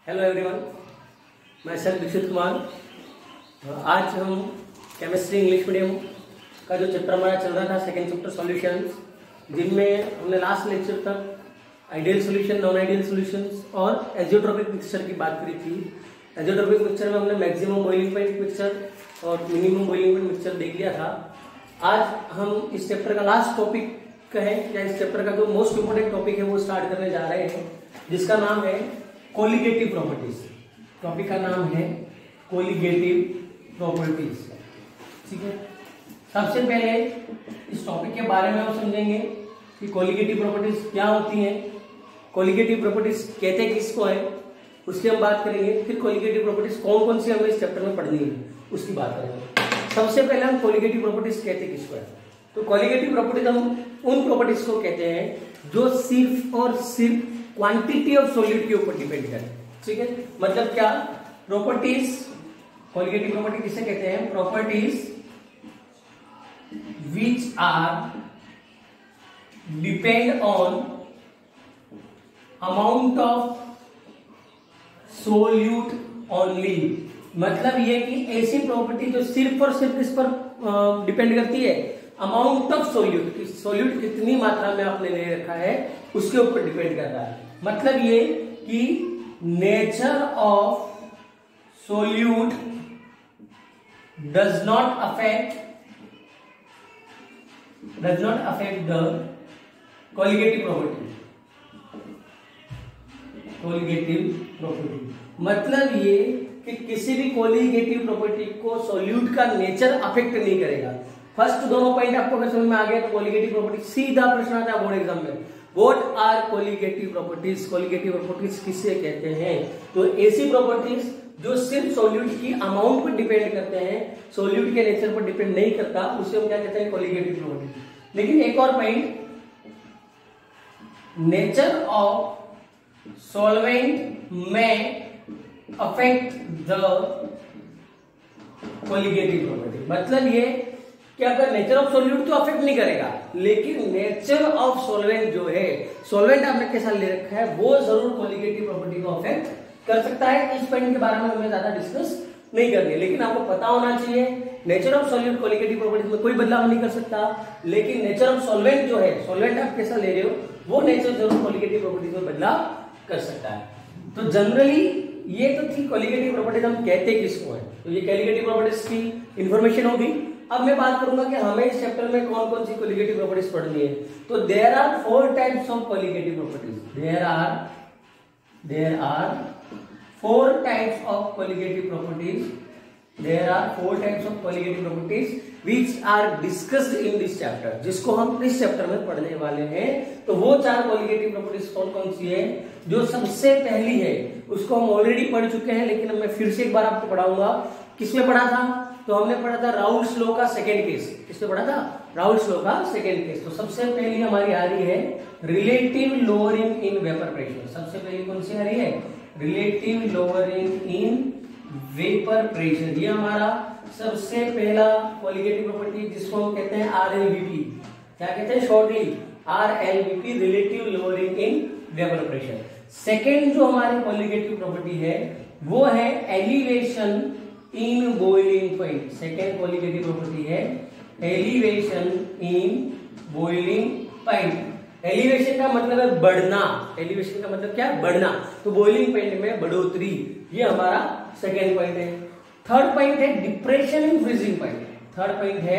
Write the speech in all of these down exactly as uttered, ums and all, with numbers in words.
Hello everyone, मैं sir Dixit Kumar. आज हम केमिस्ट्री इंग्लिश मीडियम का जो चैप्टर हमारा चल रहा था, सेकेंड चैप्टर सॉल्यूशंस, जिनमें हमने लास्ट लेक्चर तक ideal solution, non ideal solutions और एजियोट्रोपिक मिक्सचर की बात करी थी। एजियोट्रोपिक मिक्सचर में हमने मैक्सिमम बॉइलिंग पॉइंट मिक्सचर और मिनिमम बॉइलिंग पॉइंट मिक्सचर देख लिया था। आज हम इस चैप्टर का लास्ट टॉपिक कहें या इस चैप्टर का जो मोस्ट इंपोर्टेंट टॉपिक है वो स्टार्ट करने जा रहे हैं, जिसका नाम है कोलिगेटिव प्रॉपर्टीज। टॉपिक का नाम है कोलिगेटिव प्रॉपर्टीज। ठीक है, सबसे पहले इस टॉपिक के बारे में हम समझेंगे कि कोलिगेटिव प्रॉपर्टीज क्या होती हैं, कोलिगेटिव प्रॉपर्टीज कहते किसको है, उसकी हम बात करेंगे। फिर कोलिगेटिव प्रॉपर्टीज कौन कौन सी हमें इस चैप्टर में पढ़नी है उसकी बात करेंगे। सबसे पहले हम कोलिगेटिव प्रॉपर्टीज कहते किसको है, तो कोलिगेटिव प्रॉपर्टीज हम उन प्रॉपर्टीज को कहते हैं जो सिर्फ और सिर्फ क्वांटिटी ऑफ सॉलिड के ऊपर डिपेंड करे। ठीक है, मतलब क्या, प्रॉपर्टीज, कोलिगेटिव प्रॉपर्टी किसे कहते हैं, properties which are depend on amount of solute only. मतलब ये कि ऐसी प्रॉपर्टी जो सिर्फ और सिर्फ इस पर डिपेंड करती है अमाउंट ऑफ सोल्यूट, सोल्यूट कितनी मात्रा में आपने ले रखा है उसके ऊपर डिपेंड कर रहा है। मतलब ये कि nature of solute does not affect does not affect the colligative property. Colligative property मतलब ये कि किसी भी कोलिगेटिव प्रॉपर्टी को सोल्यूट का नेचर अफेक्ट नहीं करेगा। फर्स्ट दोनों पॉइंट आपको अगर समझ में आ गया तो कोलिगेटिव प्रॉपर्टी सीधा प्रश्न आता है बोर्ड एग्जाम में, what are colligative properties. Colligative properties किससे कहते हैं, तो ऐसी प्रॉपर्टीज जो सिर्फ सोल्यूट की अमाउंट पर डिपेंड करते हैं, सोल्यूट के नेचर पर डिपेंड नहीं करता, उसे हम क्या कहते हैं, कोलिगेटिव प्रॉपर्टी। लेकिन एक और पॉइंट, नेचर ऑफ सॉल्वेंट में अफेक्ट द कोलिगेटिव प्रॉपर्टी। मतलब ये क्या कर, नेचर ऑफ सोल्यूट तो अफेक्ट नहीं करेगा, लेकिन नेचर ऑफ सॉल्वेंट जो है, सॉल्वेंट आपने कैसा ले रखा है, वो जरूर कोलिगेटिव प्रॉपर्टी को अफेक्ट कर सकता है। इस पॉइंट के बारे में हमें ज्यादा डिस्कस नहीं करनी, लेकिन आपको पता होना चाहिए nature of solute colligative property में कोई बदलाव नहीं कर सकता, लेकिन नेचर ऑफ सॉल्वेंट जो है, सॉल्वेंट आप कैसा ले रहे हो, वो नेचर जरूर कोलिगेटिव प्रॉपर्टी में बदलाव कर सकता है। तो जनरली ये तो थी कोलिगेटिव प्रॉपर्टीज हम कहते किसको है, तो ये कोलिगेटिव प्रॉपर्टीज की इंफॉर्मेशन होगी। अब मैं बात करूंगा कि हमें इस चैप्टर में कौन कौन सी कोलिगेटिव प्रॉपर्टीज पढ़नी है। तो there are four types of colligative properties. There are there are four types of colligative properties. There are four types of colligative properties which are discussed in this chapter, जिसको हम इस chapter में पढ़ने वाले हैं। तो वो चार कोलिगेटिव प्रॉपर्टीज कौन कौन सी है, जो सबसे पहली है उसको हम ऑलरेडी पढ़ चुके हैं, लेकिन मैं फिर से एक बार आपको पढ़ाऊंगा। किसमें पढ़ा था, तो हमने पढ़ा था राउल्ट्स लॉ का सेकेंड केस। किसमें पढ़ा था, राउल्ट्स लॉ का सेकेंड केस। तो सबसे पहली हमारी आ रही है relative lowering in vapour pressure. सबसे पहली कौन सी आ रही है, relative lowering in vapour pressure. ये हमारा सबसे पहला कोलिगेटिव प्रॉपर्टी, जिसको हम कहते हैं आर एल वी पी। क्या कहते हैं shortly, R L V P, relative lowering in vapour pressure. Second जो हमारी कोलिगेटिव प्रॉपर्टी है वो है elevation in boiling point. Second colligative property है elevation in boiling point. Elevation का मतलब है बढ़ना, एलिवेशन का मतलब क्या है, बढ़ना। तो बॉइलिंग पॉइंट में बढ़ोतरी, ये हमारा सेकेंड पॉइंट है। थर्ड पॉइंट है depression in freezing point. Third point है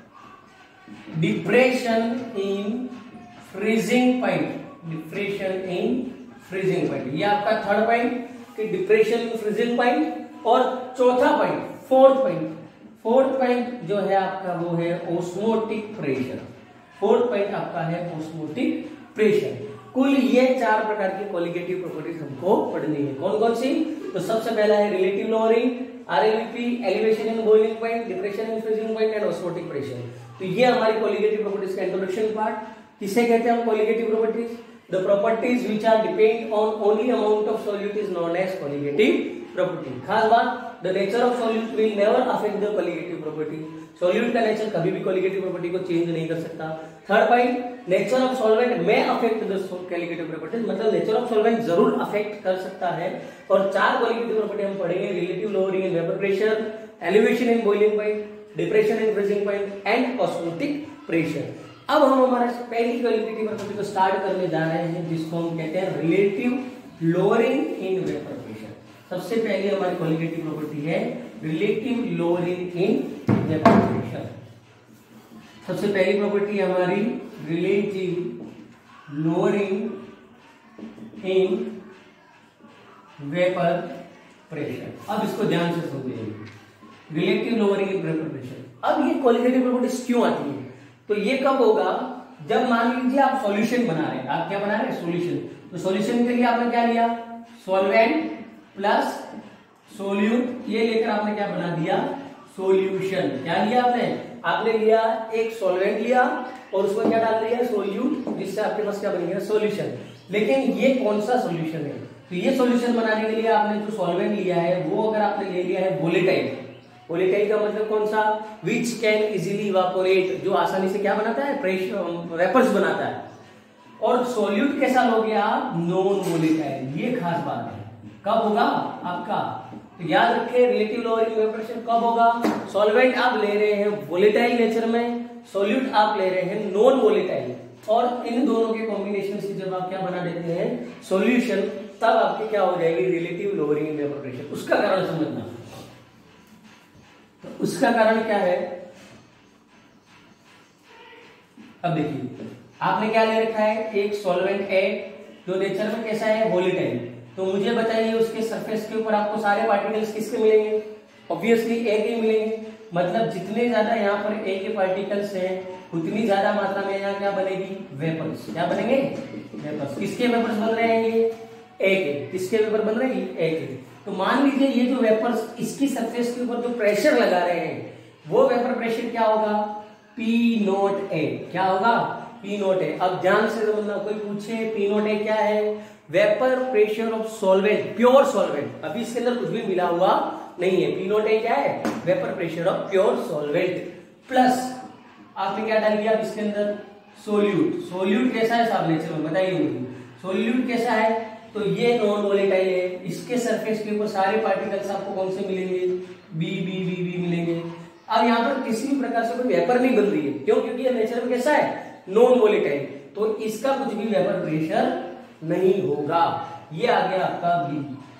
depression in freezing point. Depression in freezing point, ये आपका थर्ड पॉइंट कि डिप्रेशन इन फ्रीजिंग पॉइंट। और चौथा point, fourth point, fourth point जो है आपका वो है ऑस्मोटिक प्रेशर। फोर्थ पॉइंट आपका है ऑस्मोटिक प्रेशर। कुल ये चार प्रकार की कोलिगेटिव प्रॉपर्टीज हमको पढ़नी है। कौन कौन सी, तो सबसे पहला है relative lowering, R L V P, elevation in boiling point, depression in freezing point and osmotic pressure. तो ये हमारी कोलिगेटिव प्रॉपर्टीज का इंट्रोडक्शन पार्ट। किसे कहते हैं हम colligative properties, the properties which are depend on only amount of solute is known as colligative property. खास बात, the nature of solute will never affect the colligative property. Solute का nature कभी भी colligative property को change नहीं कर सकता। Third point, nature of solvent में अफेक्ट द कोलिगेटिव प्रॉपर्टी, मतलब नेचर ऑफ सॉल्वेंट जरूर अफेक्ट कर सकता है। और चार कोलिगेटिव प्रॉपर्टी हम पढ़ेंगे, relative lowering in vapour pressure, elevation in boiling point, depression in freezing point and osmotic pressure. अब हम हमारा पहली कोलिगेटिव प्रॉपर्टी को स्टार्ट करने जा रहे हैं, जिसको हम कहते हैं relative lowering in vapour pressure. सबसे पहले हमारी कोलिगेटिव प्रॉपर्टी है relative lowering in vapour pressure. सबसे पहली प्रॉपर्टी हमारी relative lowering in vapour pressure. अब इसको ध्यान से समझिए, relative lowering in vapour pressure. अब ये कोलिगेटिव प्रॉपर्टीज क्यों आती है? तो ये कब होगा, जब मान लीजिए आप सॉल्यूशन बना रहे हैं। आप क्या बना रहे हैं? सॉल्यूशन। तो सॉल्यूशन के लिए आपने क्या लिया? सॉल्वेंट प्लस सोल्यूट, ये लेकर आपने क्या बना दिया? सॉल्यूशन। क्या लिया आपने? आपने लिया एक सॉल्वेंट लिया और उसमें क्या डाल दिया? सोल्यूट, जिससे आपके पास क्या बन गया? सॉल्यूशन। लेकिन ये कौन सा सॉल्यूशन है? तो ये सॉल्यूशन बनाने के लिए आपने जो सॉल्वेंट लिया है वो अगर आपने ले लिया है वोलेटाइल। वोलेटाइल का मतलब कौन सा? विच कैन इजीली इवापोरेट, जो आसानी से क्या बनाता है? प्रेशर वेपर्स बनाता है। और सोल्यूट कैसा लोगे आप? Non volatile. ये खास बात है। कब होगा आपका? तो याद रखें, रिलेटिव लोअरिंग वेपर प्रेशर कब होगा? सॉल्वेंट आप ले रहे हैं वोलेटाइल नेचर में, सोल्यूट आप ले रहे हैं नॉन वोलेटाइल, और इन दोनों के कॉम्बिनेशन से जब आप क्या बना देते हैं? सॉल्यूशन, तब आपकी क्या हो जाएगी? Relative lowering in vapour pressure. उसका कारण समझना। तो उसका कारण क्या है? अब देखिए, आपने क्या ले रखा है? एक सॉल्वेंट है जो नेचर में कैसा है? वोलेटाइल। तो मुझे बताइए, उसके सरफेस के ऊपर आपको सारे पार्टिकल्स किसके मिलेंगे? ऑब्वियसली ए के मिलेंगे। मतलब जितने ज्यादा यहाँ पर ए के पार्टिकल्स हैं, उतनी ज्यादा मात्रा में यहाँ क्या बनेगी? वेपर्स। क्या बनेंगे? वेपर्स। किसके वेपर्स बन रहे हैं? ये ए के। किसके वेपर बन रहे हैं? ए के। तो मान लीजिए ये जो वेपर्स इसकी सरफेस के ऊपर जो प्रेशर लगा रहे हैं, वो वेपर प्रेशर क्या होगा? P nought A. क्या होगा? P nought A. अब ध्यान से समझना, कोई पूछे पी नोट ए क्या है? Vapour pressure of solvent, pure solvent. अभी इसके अंदर कुछ भी मिला हुआ नहीं है। पी नोट ए क्या है? Vapour pressure of pure solvent. Plus आपने क्या डाल दिया इसके अंदर? सोल्यूट। सोल्यूट कैसा है साहब नेचर में? बताइए मुझे, सोल्यूट कैसा है? तो ये नॉन वोलेटाइल है। इसके सरफेस के ऊपर सारे पार्टिकल्स आपको कौन से मिलेंगे? बी बी बी बी मिलेंगे। अब यहाँ पर किसी भी प्रकार से कोई वेपर नहीं बन रही है। क्यों? क्योंकि ये नेचर में कैसा है? Non volatile. तो इसका कुछ भी वेपर प्रेशर नहीं होगा। ये आ गया आपका बी।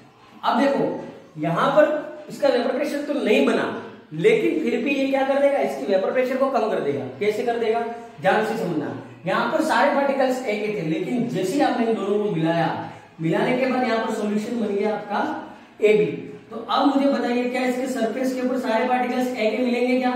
अब देखो, यहां पर इसका वेपर प्रेशर तो नहीं बना, लेकिन फिर भी ये क्या कर देगा? इसकी वेपर प्रेशर को कम कर देगा। कैसे कर देगा? ध्यान से समझना। यहाँ पर सारे पार्टिकल्स एक ही थे, लेकिन जैसे ही आपने इन दोनों को मिलाया, मिलाने के बाद यहाँ पर सॉल्यूशन बन गया आपका ए बी। तो अब मुझे बताइए, क्या इसके सरफेस के ऊपर सारे पार्टिकल्स ए के मिलेंगे क्या?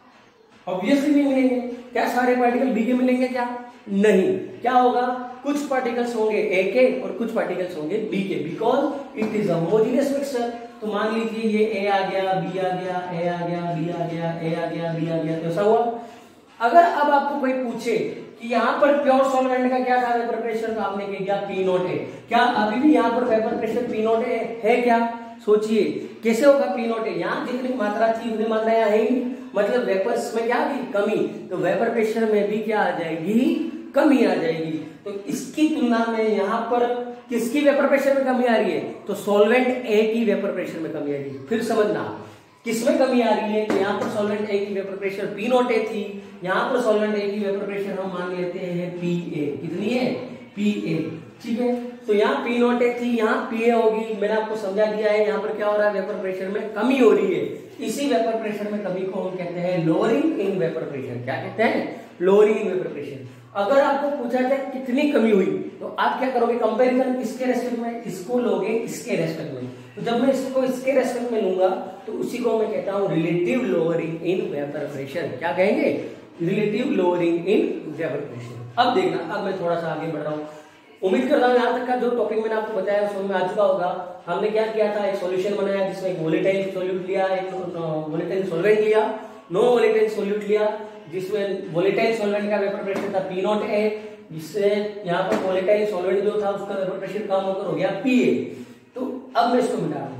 ऑब्वियसली नहीं मिलेंगे। क्या सारे पार्टिकल बी के मिलेंगे क्या? नहीं। क्या होगा? कुछ पार्टिकल्स होंगे ए के और कुछ पार्टिकल्स होंगे बी के, because it is a homogeneous mixture. तो मान लीजिए ये ए आ गया, बी आ गया, ए आ गया, बी आ गया, ए आ गया, बी आ गया, तो ऐसा हुआ। अगर अब आपको कोई पूछे कि यहाँ पर प्योर सॉल्वेंट का क्या था वेपर प्रेशर, तो आपने कह दिया पी नॉट है। क्या अभी भी यहाँ पर वेपर प्रेशर पी नॉट है, है क्या? सोचिए कैसे होगा पी नॉट है? यहाँ जितनी मात्रा थी उतनी मात्रा यहाँ है ही, मतलब वेपर्स में क्या थी? कमी। तो वेपर प्रेशर में भी क्या आ जाएगी? कमी आ जाएगी। तो इसकी तुलना में यहाँ पर किसकी वेपर प्रेशर में कमी आ रही है? तो सॉल्वेंट ए की वेपर प्रेशर में कमी आ रही है। फिर समझना किसमें कमी आ रही है। तो यहाँ पर सॉल्वेंट ए की vapour pressure P not A थी, यहाँ पर सॉल्वेंट ए की वेपर प्रेशर हम मान लेते हैं पी ए। कितनी है? P A. ठीक है, तो यहाँ पी नॉट ए थी, यहाँ पी ए होगी। मैंने आपको समझा दिया है यहाँ पर क्या हो रहा है? वेपर प्रेशर में कमी हो रही है। इसी वेपर प्रेशर में कमी को हम कहते हैं लोअरिंग इन वेपर प्रेशर। क्या कहते हैं? Lowering in vapour pressure. अगर आपको पूछा जाए कितनी कमी हुई, तो आप क्या करोगे? कंपैरिजन किसके रेस्पेक्ट में? इसको लोगे इसके रेस्पेक्ट में। तो जब मैं इसको इसके रेस्पेक्ट में लूंगा तो उसी को मैं कहता हूं relative lowering in vapour pressure. क्या कहेंगे? Relative lowering in vapour pressure. अब देखना, अब मैं थोड़ा सा आगे बढ़ रहा हूँ। उम्मीद करता हूँ यहाँ तक का जो टॉपिक मैंने आपको बताया समझ में आ चुका होगा। हमने क्या किया था? एक सॉल्यूशन बनाया जिसमें एक वोलेटाइल सॉल्यूट लिया, एक वोलेटाइल सॉल्वेंट लिया, नो वोलेटाइल सॉल्यूट लिया, जिसमें वोलेटाइल सॉल्वेंट का वेपर प्रेशर था पी नॉट ए, जिससे यहाँ पर वोलेटाइल सॉल्वेंट जो था उसका वेपर प्रेशर कम होकर हो गया पी ए। तो अब मैं इसको मिटा रहा हूँ।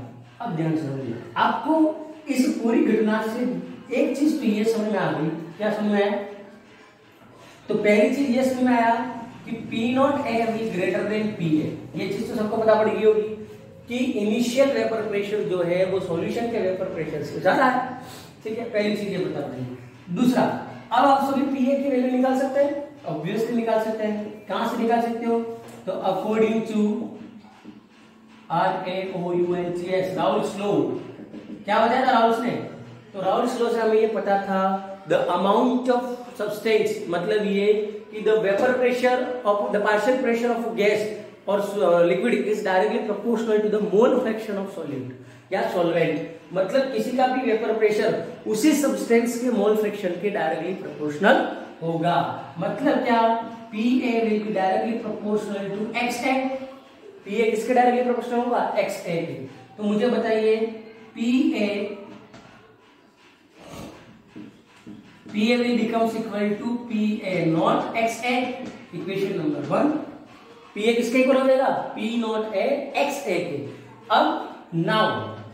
अब ध्यान से समझिए, आपको इस पूरी घटना से एक चीज तो ये समझ में आ गई, क्या समझ में आया? तो पहली चीज ये समझ में आया कि P not A B greater than P A, ये चीज तो सबको पता पड़ गई होगी कि इनिशियल वेपर प्रेशर जो है वो सॉल्यूशन के वेपर प्रेशर से ज्यादा है, ठीक है, पहली चीज ये बता पड़ी। दूसरा, अब आप सभी पी ए की वैल्यू निकाल सकते हैं, ऑब्वियसली निकाल सकते हैं। कहां से निकाल सकते हो? तो according to R A O U N C S, Raoult's law, क्या बताया था राउल्स ने? तो राउल्स लॉ से हमें ये पता था द अमाउंट ऑफ सब्सटेंस, मतलब ये कि the vapour pressure of the partial pressure of gas और liquid is directly proportional to the mole fraction of solute या सॉल्वेंट, मतलब किसी का भी वेपर प्रेशर उसी सब्सटेंस के मोल फ्रैक्शन के डायरेक्टली प्रोपोर्शनल होगा। मतलब क्या? P A will be directly proportional to X A, P A किसके डायरेक्टली प्रोपोर्शनल होगा? एक्स ए के। तो मुझे बताइए P A P A will becomes equal to P A not X A, equation number one. P A किसके equal हो जाएगा? P not A X A के। अब नाउ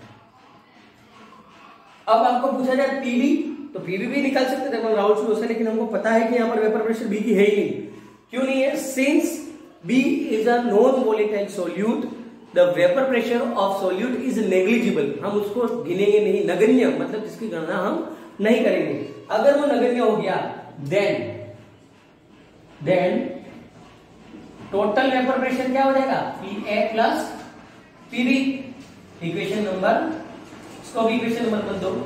अब आपको पूछा जाए P B, तो P B भी निकाल सकते थे राउल्स लॉ से, लेकिन हमको पता है कि यहाँ पर वेपर प्रेशर B की है ही नहीं। क्यों नहीं है? Since B is a non volatile solute, the vapor pressure of solute is negligible, हम उसको गिनेंगे नहीं, नगण्य, मतलब जिसकी गणना हम नहीं करेंगे। अगर वो नगण्य हो गया then then total vapour pressure क्या हो जाएगा? P A plus P B, equation number, इसको भी इक्वेशन नंबर बन दो।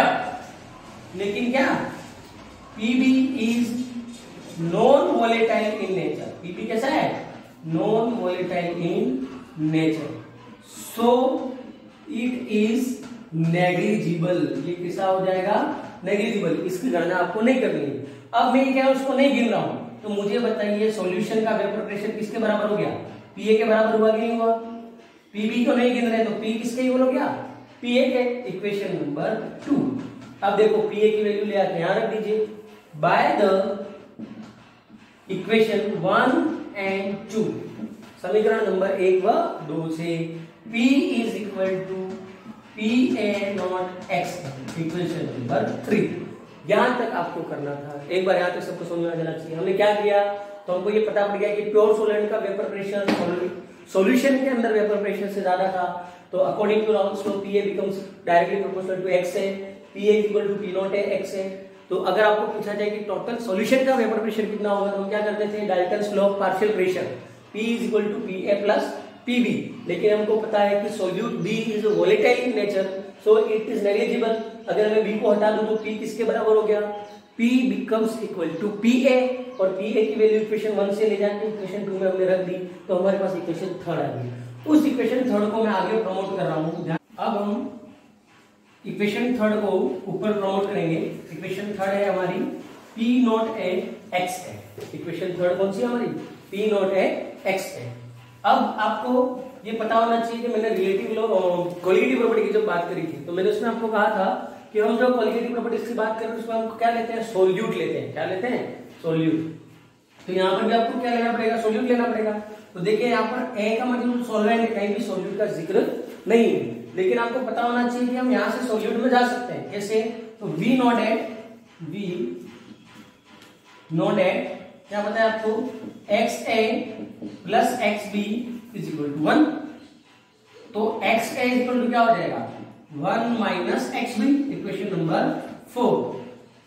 बट लेकिन क्या? P B is non volatile in nature, P B कैसा है? Non volatile in nature, so it is negligible, ये किसा हो जाएगा? नेग्लिजिबल, इसकी गणना आपको नहीं करनी है। अब मैं क्या उसको नहीं गिन रहा हूं, तो मुझे बताइए सॉल्यूशन का वेपर प्रेशर किसके बराबर हो गया? पी ए के बराबर हुआ कि नहीं हुआ? पी बी को नहीं गिन रहे तो पी किसके इक्वल हो गया? पी ए के, इक्वेशन नंबर टू। अब देखो पी ए की वैल्यू ले आके यहां रख दीजिए by the equation one and two, समीकरण नंबर एक व दो से P is equal to P A nought X, equation number three. यहां तक आपको करना था, एक बार यहां तक सबको समझ में आ जाना चाहिए। हमने क्या किया? तो हमको ये पता पड़ गया कि प्योर सोलेंट का वेपर प्रेशर सॉल्यूशन के अंदर वेपर प्रेशर से ज्यादा था, तो according to Raoult's law P A becomes directly proportional to X A, P A equal to P not A X A. तो अगर आपको पूछा जाए कि टोटल सॉल्यूशन का वेपर प्रेशर कितना होगा, तो हम क्या करते थे? Dalton's law of partial pressure, P is equal to P A plus P B, लेकिन हमको पता है कि solute B is volatile in nature, so it is negligible. अगर मैं B को हटा दूं तो P किसके बराबर हो गया? P becomes equal to P A, और पी ए की वैल्यू इक्वेशन वन से ले जाके इक्वेशन टू में हमने रख दी, तो हमारे पास इक्वेशन थर्ड आ गई। उस इक्वेशन थर्ड को मैं आगे प्रमोट कर रहा हूं। अब हम इक्वेशन थर्ड को ऊपर प्रमोट करेंगे। इक्वेशन थर्ड है हमारी P nought A X A, equation third कौन सी है हमारी? P nought A X A. अब आपको ये पता होना चाहिए कि मैंने रिलेटिव लॉ कोलिगेटिव प्रॉपर्टी की जब बात करी थी, तो मैंने उसमें आपको कहा था कि हम जब कोलिगेटिव प्रॉपर्टीज की बात करें उसमें हम क्या लेते हैं? सोल्यूट लेते हैं। क्या लेते हैं? सोल्यूट। तो यहाँ पर भी आपको क्या लेना पड़ेगा? सोल्यूट लेना पड़ेगा। तो देखिए यहाँ पर ए का मतलब सॉल्वेंट, कहीं भी सोल्यूट का जिक्र नहीं है, लेकिन आपको पता होना चाहिए कि हम यहाँ से सोल्यूट में जा सकते हैं। कैसे? तो we know that we know that क्या पता है आपको? X A plus X B is equal to one, तो X A is equal to क्या हो जाएगा? One minus X B, equation number four.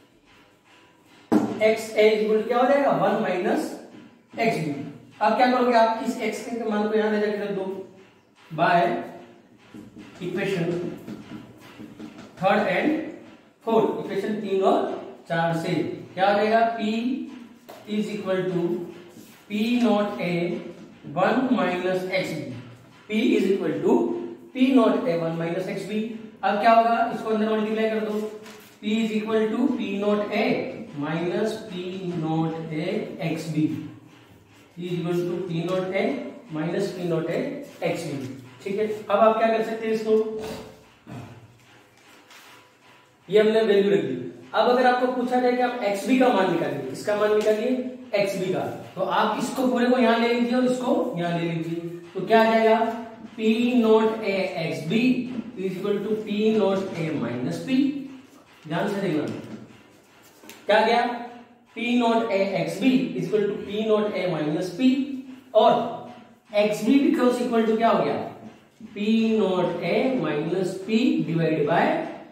X A is equal to क्या हो जाएगा? One minus X B. अब क्या करोगे आप? इस एक्स के मान को यहां ले जाकर रख दो by equation third and fourth, equation तीन और चार से क्या हो जाएगा? P is equal to P not A one minus X B, P is equal to P not A one minus X B. अब क्या होगा? इसको अंदर मल्टीप्लाई कर दो, P is equal to P not A minus P not A X B, P is equal to P not A minus P not A X B. ठीक है, अब आप क्या कर सकते हैं? इसको ये हमने वैल्यू रख दी। अब अगर आपको पूछा जाए कि आप xb का मान निकालिए, इसका मान निकालिए xb का, तो आप इसको पूरे को यहां ले लीजिए और इसको यहां ले लीजिए, तो क्या आ जाएगा? P nought A X B is equal to P not A minus P. ध्यान से देखना क्या गया, P not A X B is equal to P not A minus P, और X B becomes equal to क्या हो गया, P not A minus P divide by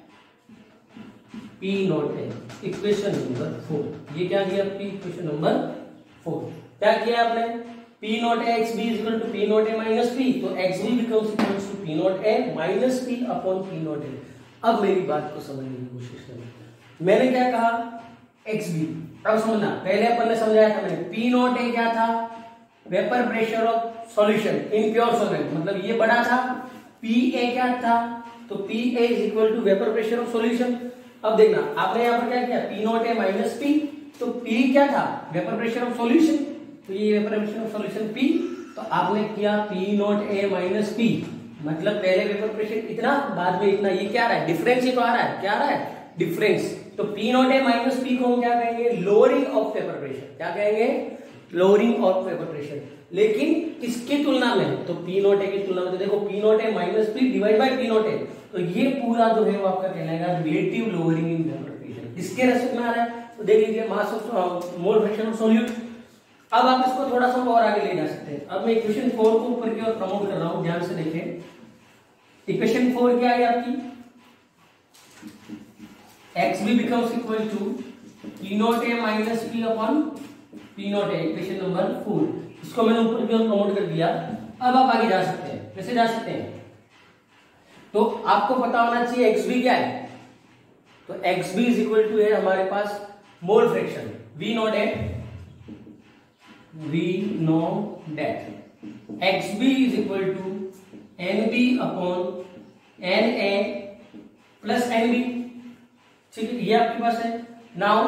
P not A. Equation number four, ये क्या किया आपकी equation number four. क्या किया आपने, P not A X B is equal to P not A minus P, तो X B becomes equal to P not A minus P upon P not A. अब मेरी बात को समझने की कोशिश करें, मैंने क्या कहा एक्स बी, अब समझना, पहले अपन ने समझाया था मैंने पी नॉट ए क्या था, vapour pressure of solution in pure solvent, मतलब ये बड़ा था, पी ए क्या था, तो P A is equal to vapour pressure of solution. अब देखना आपने यहाँ पर क्या किया, P not A minus P, तो पी क्या था, वेपर प्रेशर ऑफ सॉल्यूशन, तो ये vapour pressure of solution P, तो आपने किया P not A minus P, मतलब पहले वेपर प्रेशर इतना, बाद में इतना, ये क्या आ रहा है, डिफरेंस ही तो आ रहा है, क्या आ रहा है, डिफरेंस। तो P not A minus P को हम क्या कहेंगे, लोअरिंग ऑफ वेपर प्रेशर, क्या कहेंगे, लोअरिंग ऑफ वेपर प्रेशर। लेकिन किसकी तुलना में, तो पी नॉट ए की तुलना में, तो देखो P not A minus P divide by P not A, तो ये पूरा जो है वो आपका कहलाएगा relative lowering in vapour pressure. किसके रेस्पेक्ट में आ रहा है, तो देख लीजिए mass of mole fraction of solute. अब आप इसको थोड़ा सा और आगे ले जा सकते हैं। अब मैं इक्वेशन फोर को ऊपर की ओर प्रमोट कर रहा हूं, ध्यान से देखें। इक्वेशन फोर क्या है आपकी, X B becomes equal to P not A minus P upon P not A, equation number four. इसको मैंने ऊपर की ओर प्रमोट कर दिया। अब आप आगे जा सकते हैं, कैसे जा सकते हैं, तो आपको पता होना चाहिए एक्स बी क्या है, तो X B is equal to है हमारे पास mole fraction, we know that, we know that X B is equal to N B upon N A plus N B. ठीक है, ये आपके पास है। Now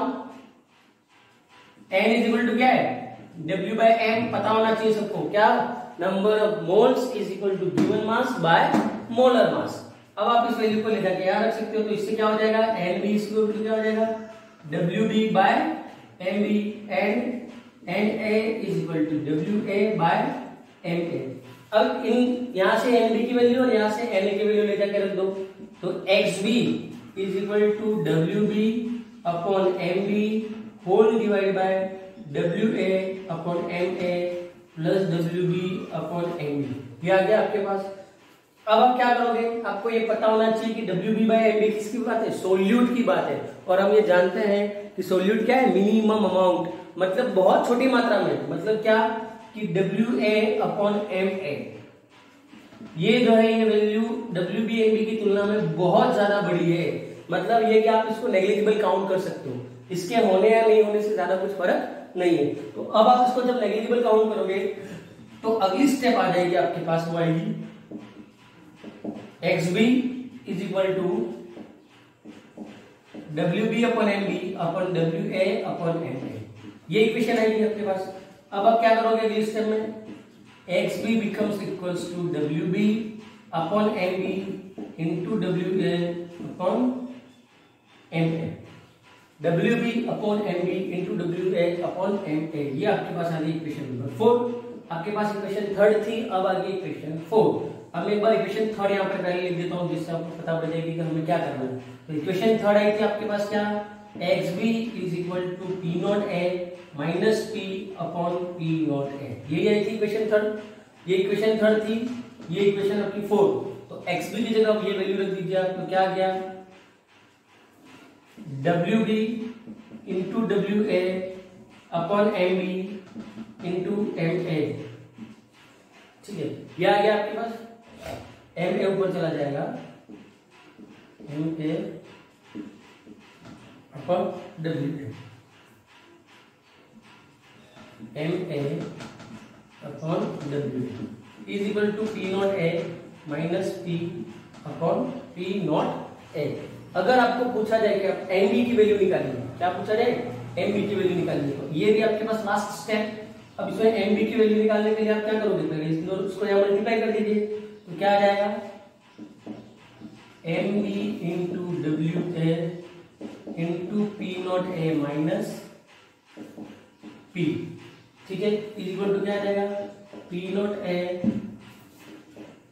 N is equal to क्या है, W बाय एम, पता होना चाहिए सबको, क्या, number of moles is equal to given mass by molar mass. अब आप इस वैल्यू को ले जाके यहाँ रख सकते हो, तो इससे क्या हो जाएगा, एन बी इसको क्या हो जाएगा, W B by M B, and N A is equal to W A by M A. अब इन यहाँ से एन बी की वैल्यू और यहाँ से एन ए की वैल्यू ले जाके रख दो, तो X B is equal to W B upon M B whole divide by W A upon M A plus W B upon M B. ये आ गया आपके पास। अब आप क्या करोगे, आपको ये पता होना चाहिए कि W B by M B किसकी बात है, सोल्यूट की बात है। और हम ये जानते हैं कि सोल्यूट क्या है, मिनिमम अमाउंट, मतलब बहुत छोटी मात्रा में, मतलब क्या कि W A upon M A, ये जो है ये value W B M B की तुलना में बहुत ज्यादा बड़ी है। मतलब ये कि आप इसको नेग्लिजिबल काउंट कर सकते हो, इसके होने या नहीं होने से ज्यादा कुछ फर्क नहीं है। तो अब आप इसको जब नेग्लिजिबल काउंट करोगे तो अगली स्टेप आ जाएगी आपके पास, वो आएगी X B is equal to W B upon M B upon W A upon M A, ये इक्वेशन आएगी आपके पास। अब आप क्या करोगे अगली स्टेप में, X B becomes equals to W B upon M B into W A upon M A, W B upon M B into W A upon M A. ये आपके पास आ गई इक्वेशन नंबर फोर। आपके पास equation third थी, अब आ गई equation four. अब मैं एक बार इक्वेशन थर्ड यहाँ पर पहले लिख देता हूँ, जिससे आपको पता पड़ जाएगी कि हमें क्या करना है। तो इक्वेशन थर्ड आई थी आपके पास क्या, X B is equal to P not A minus P upon P not A, यही आई थी इक्वेशन थर्ड। ये इक्वेशन थर्ड थी, ये इक्वेशन आपकी फोर। तो एक्स बी की जगह ये वैल्यू रख दीजिए आप, तो क्या आ गया, W B into W A upon M B into M A. ठीक है, ये आ गया आपके पास, एम ए ऊपर चला जाएगा, M A upon W A, M A upon W A is equal to P not A minus P upon P not A. अगर आपको पूछा जाए कि आप एम बी की वैल्यू निकालिए, क्या पूछा जाए, एम बी की वैल्यू निकालिए, तो ये भी आपके पास लास्ट स्टेप। अब इसमें एम बी की वैल्यू निकालने के लिए आप क्या करोगे, पहले उसको यहाँ मल्टीप्लाई कर दीजिए, तो क्या आ जाएगा, M B into W A into P not A minus P. ठीक है, इज इक्वल टू क्या आ जाएगा, P not A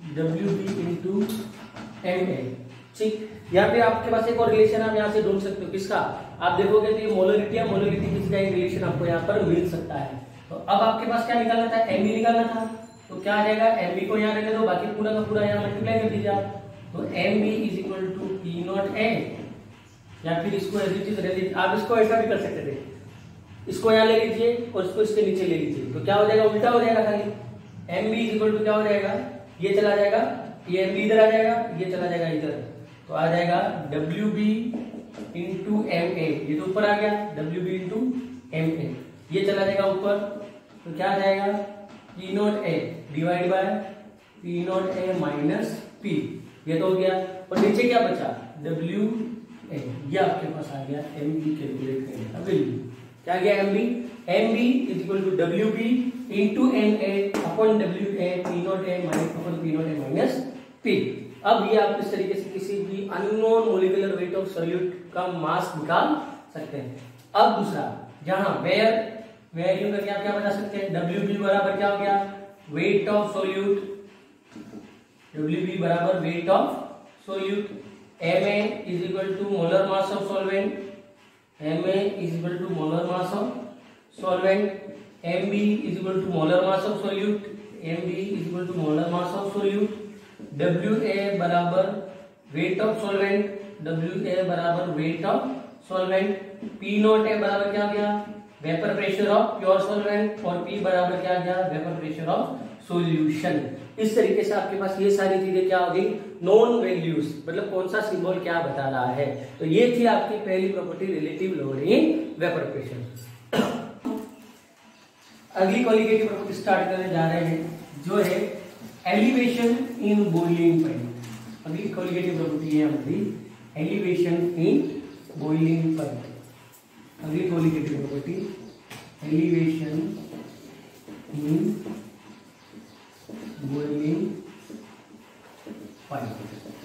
W B into M A. ठीक, यहाँ पे आपके पास एक और रिलेशन आप यहाँ से ढूंढ सकते हो, किसका? आप देखोगे तो ये मोलरिटी है, मोलरिटी किसका एक रिलेशन आपको यहाँ पर मिल सकता है। तो अब आपके पास क्या निकालना था? एम बी निकालना था। तो क्या आ जाएगा? एम बी को यहाँ रहने दो, बाकी पूरा का पूरा यहाँ मल्टीप्लाई कर दीजिए आप। तो M B is equal to P not A, या फिर इसको एज इट इज रह लीजिए। आप इसको ऐसा भी कर सकते थे, इसको यहाँ ले लीजिए और इसको इसके नीचे ले लीजिए, तो क्या हो जाएगा? उल्टा हो जाएगा खाली। M B is equal to क्या हो जाएगा? ये चला जाएगा, ये एम बी इधर आ जाएगा, ये चला जाएगा इधर, तो आ जाएगा W B into M A. ये तो ऊपर आ गया, W B into M A, ये चला जाएगा ऊपर, तो क्या आ जाएगा? P not A divide by P not A minus P, ये तो हो गया। और नीचे क्या बचा? डब्ल्यू ए, ये आपके पास आ गया एम बी कैलकुलेट करने का वैल्यू। क्या गया? M B M B is equal to W B into M A upon W A P not A minus upon P not A minus P. अब ये आप इस तरीके से किसी भी unknown molecular weight of solute का मास निकाल सकते हैं। अब दूसरा, जहां वेयर वेयर यूं करके आप क्या बता सकते हैं? डब्ल्यू बी बराबर क्या हो गया? Weight of solute, W B बराबर weight of solute. M A is equal to molar mass of solvent, M A is equal to molar mass of solvent. M B is equal to molar mass of solute, M B is equal to molar mass of solute. W A बराबर weight of solvent, W A बराबर weight of solvent. P not A बराबर क्या गया? Vapour pressure of pure solvent, और P बराबर क्या गया? Vapour pressure of solution. इस तरीके से आपके पास ये सारी चीजें क्या हो गई? नोन वैल्यूज, मतलब कौन सा सिंबल क्या बता रहा है। तो ये थी आपकी पहली property, relative lower in vapour pressure. अगली क्वालिटेटिव प्रॉपर्टी स्टार्ट करने जा रहे हैं, जो है एलिवेशन इन बॉइलिंग पॉइंट। अगली क्वालिटेटिव प्रॉपर्टी है हमारी एलिवेशन इन बॉइलिंग पॉइंट। अगली qualitative property elevation in boiling point.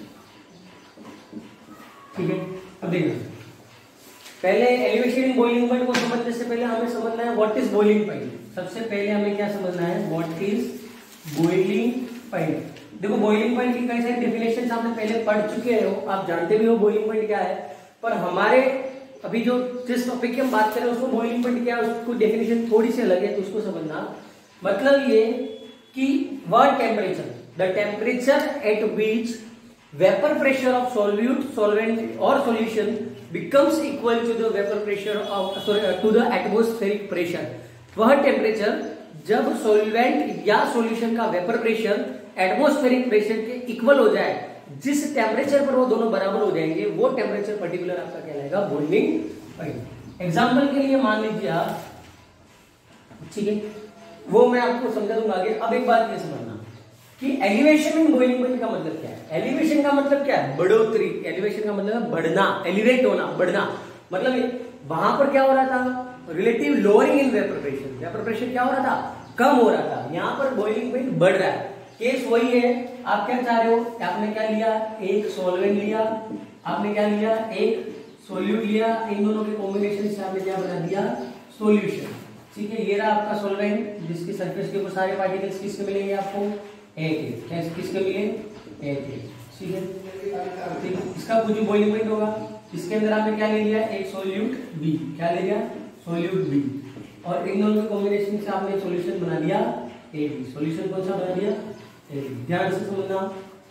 ठीक है, अब देखना, पहले एलिवेशन इन बॉइलिंग पॉइंट को समझने से पहले हमें समझना है व्हाट इज बॉइलिंग पॉइंट। सबसे पहले हमें क्या समझना है? What is boiling point. देखो, बॉइलिंग पॉइंट की कई सारी डेफिनेशन आपने पहले पढ़ चुके हो, आप जानते भी हो बॉइलिंग पॉइंट क्या है, पर हमारे अभी जो जिस टॉपिक की हम बात कर रहे हैं उसको बॉइलिंग पॉइंट क्या है, उसको डेफिनेशन थोड़ी सी अलग है, तो उसको समझना। मतलब ये कि वह temperature, the temperature at which vapour pressure of solute, solvent और solution becomes equal to the vapour pressure of sorry to the atmospheric pressure. वह टेम्परेचर जब सॉल्वेंट या सॉल्यूशन का वेपर प्रेशर एटमॉस्फेरिक प्रेशर के इक्वल हो जाए, जिस temperature पर वो दोनों बराबर हो जाएंगे, वो टेम्परेचर पर्टिकुलर आपका कहलाएगा बॉइलिंग पॉइंट। एग्जांपल के लिए मान लीजिए आप, ठीक है, वो मैं आपको समझा दूंगा आगे। अब एक बात ये समझना कि एलिवेशन इन बॉइलिंग पॉइंट का मतलब क्या है। एलिवेशन का मतलब क्या है? बढ़ोतरी। एलिवेशन का मतलब बढ़ना, एलिवेट होना, बढ़ना। मतलब वहां पर क्या हो रहा था? Relative lowering in vapour pressure. Vapour pressure क्या हो रहा था? कम हो रहा था। यहाँ पर बॉइलिंग पॉइंट बढ़ रहा है। केस वही है, आप क्या चाह रहे हो? आपने क्या लिया? एक सॉल्वेंट लिया, आपने क्या लिया? एक सोल्यूट लिया, इन दोनों के कॉम्बिनेशन से आपने क्या बना दिया? सॉल्यूशन। ठीक है, ये रहा आपका सॉल्वेंट, जिसकी सरफेस के ऊपर सारे पार्टिकल्स किसके मिलेंगे आपको? एक एक। क्या किसके मिले? एक एक। ठीक है, ठीक, इसका कुछ बॉइलिंग पॉइंट होगा। इसके अंदर आपने क्या ले लिया? एक सोल्यूट बी। क्या ले लिया? Solute B. और इन दोनों के कॉम्बिनेशन से आपने सॉल्यूशन बना दिया ए बी। सॉल्यूशन कौन सा बना दिया? A B. ध्यान से समझना,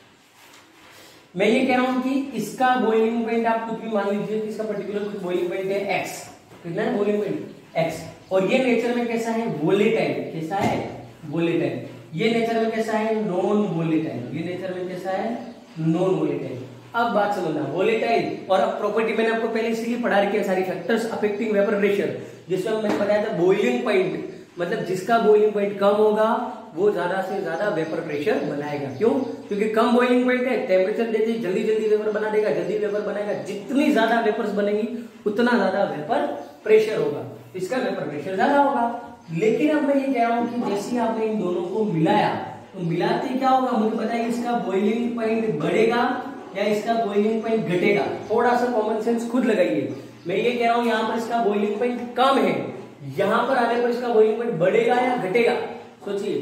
मैं ये कह रहा हूं कि इसका बॉइलिंग पॉइंट आप कुछ भी मान लीजिए कि इसका पर्टिकुलर कुछ बॉइलिंग पॉइंट है एक्स। कितना है बॉइलिंग पॉइंट? एक्स। और ये नेचर में कैसा है? वोलेटाइल। कैसा है? वोलेटाइल। ये नेचर में कैसा है? Non volatile. ये नेचर में कैसा है? Non volatile. अब बात समझना, वोलेटाइल और अब प्रॉपर्टी मैंने आपको पहले इसलिए पढ़ा रखी है सारी, फैक्टर्स अफेक्टिंग वेपर प्रेशर, जिसमें मैंने बताया था बॉइलिंग पॉइंट, मतलब जिसका बॉइलिंग पॉइंट कम होगा वो ज्यादा से ज्यादा वेपर प्रेशर बनाएगा। क्यों? क्योंकि कम बॉइलिंग पॉइंट है, टेम्परेचर देते जल्दी जल्दी वेपर बना देगा, जल्दी वेपर बनाएगा। जितनी ज्यादा वेपर्स बनेगी उतना ज्यादा वेपर प्रेशर होगा, इसका वेपर प्रेशर ज्यादा होगा। लेकिन अब मैं ये कह रहा हूं कि जैसे आपने इन दोनों को मिलाया, तो मिलाते क्या होगा? मुझे बताइए, इसका बॉइलिंग पॉइंट बढ़ेगा या इसका बॉइलिंग पॉइंट घटेगा? थोड़ा सा कॉमन सेंस खुद लगाइए। मैं ये कह रहा हूं यहाँ पर इसका बॉइलिंग पॉइंट कम है, यहाँ पर आने पर इसका बॉइलिंग पॉइंट बढ़ेगा या घटेगा? सोचिए। तो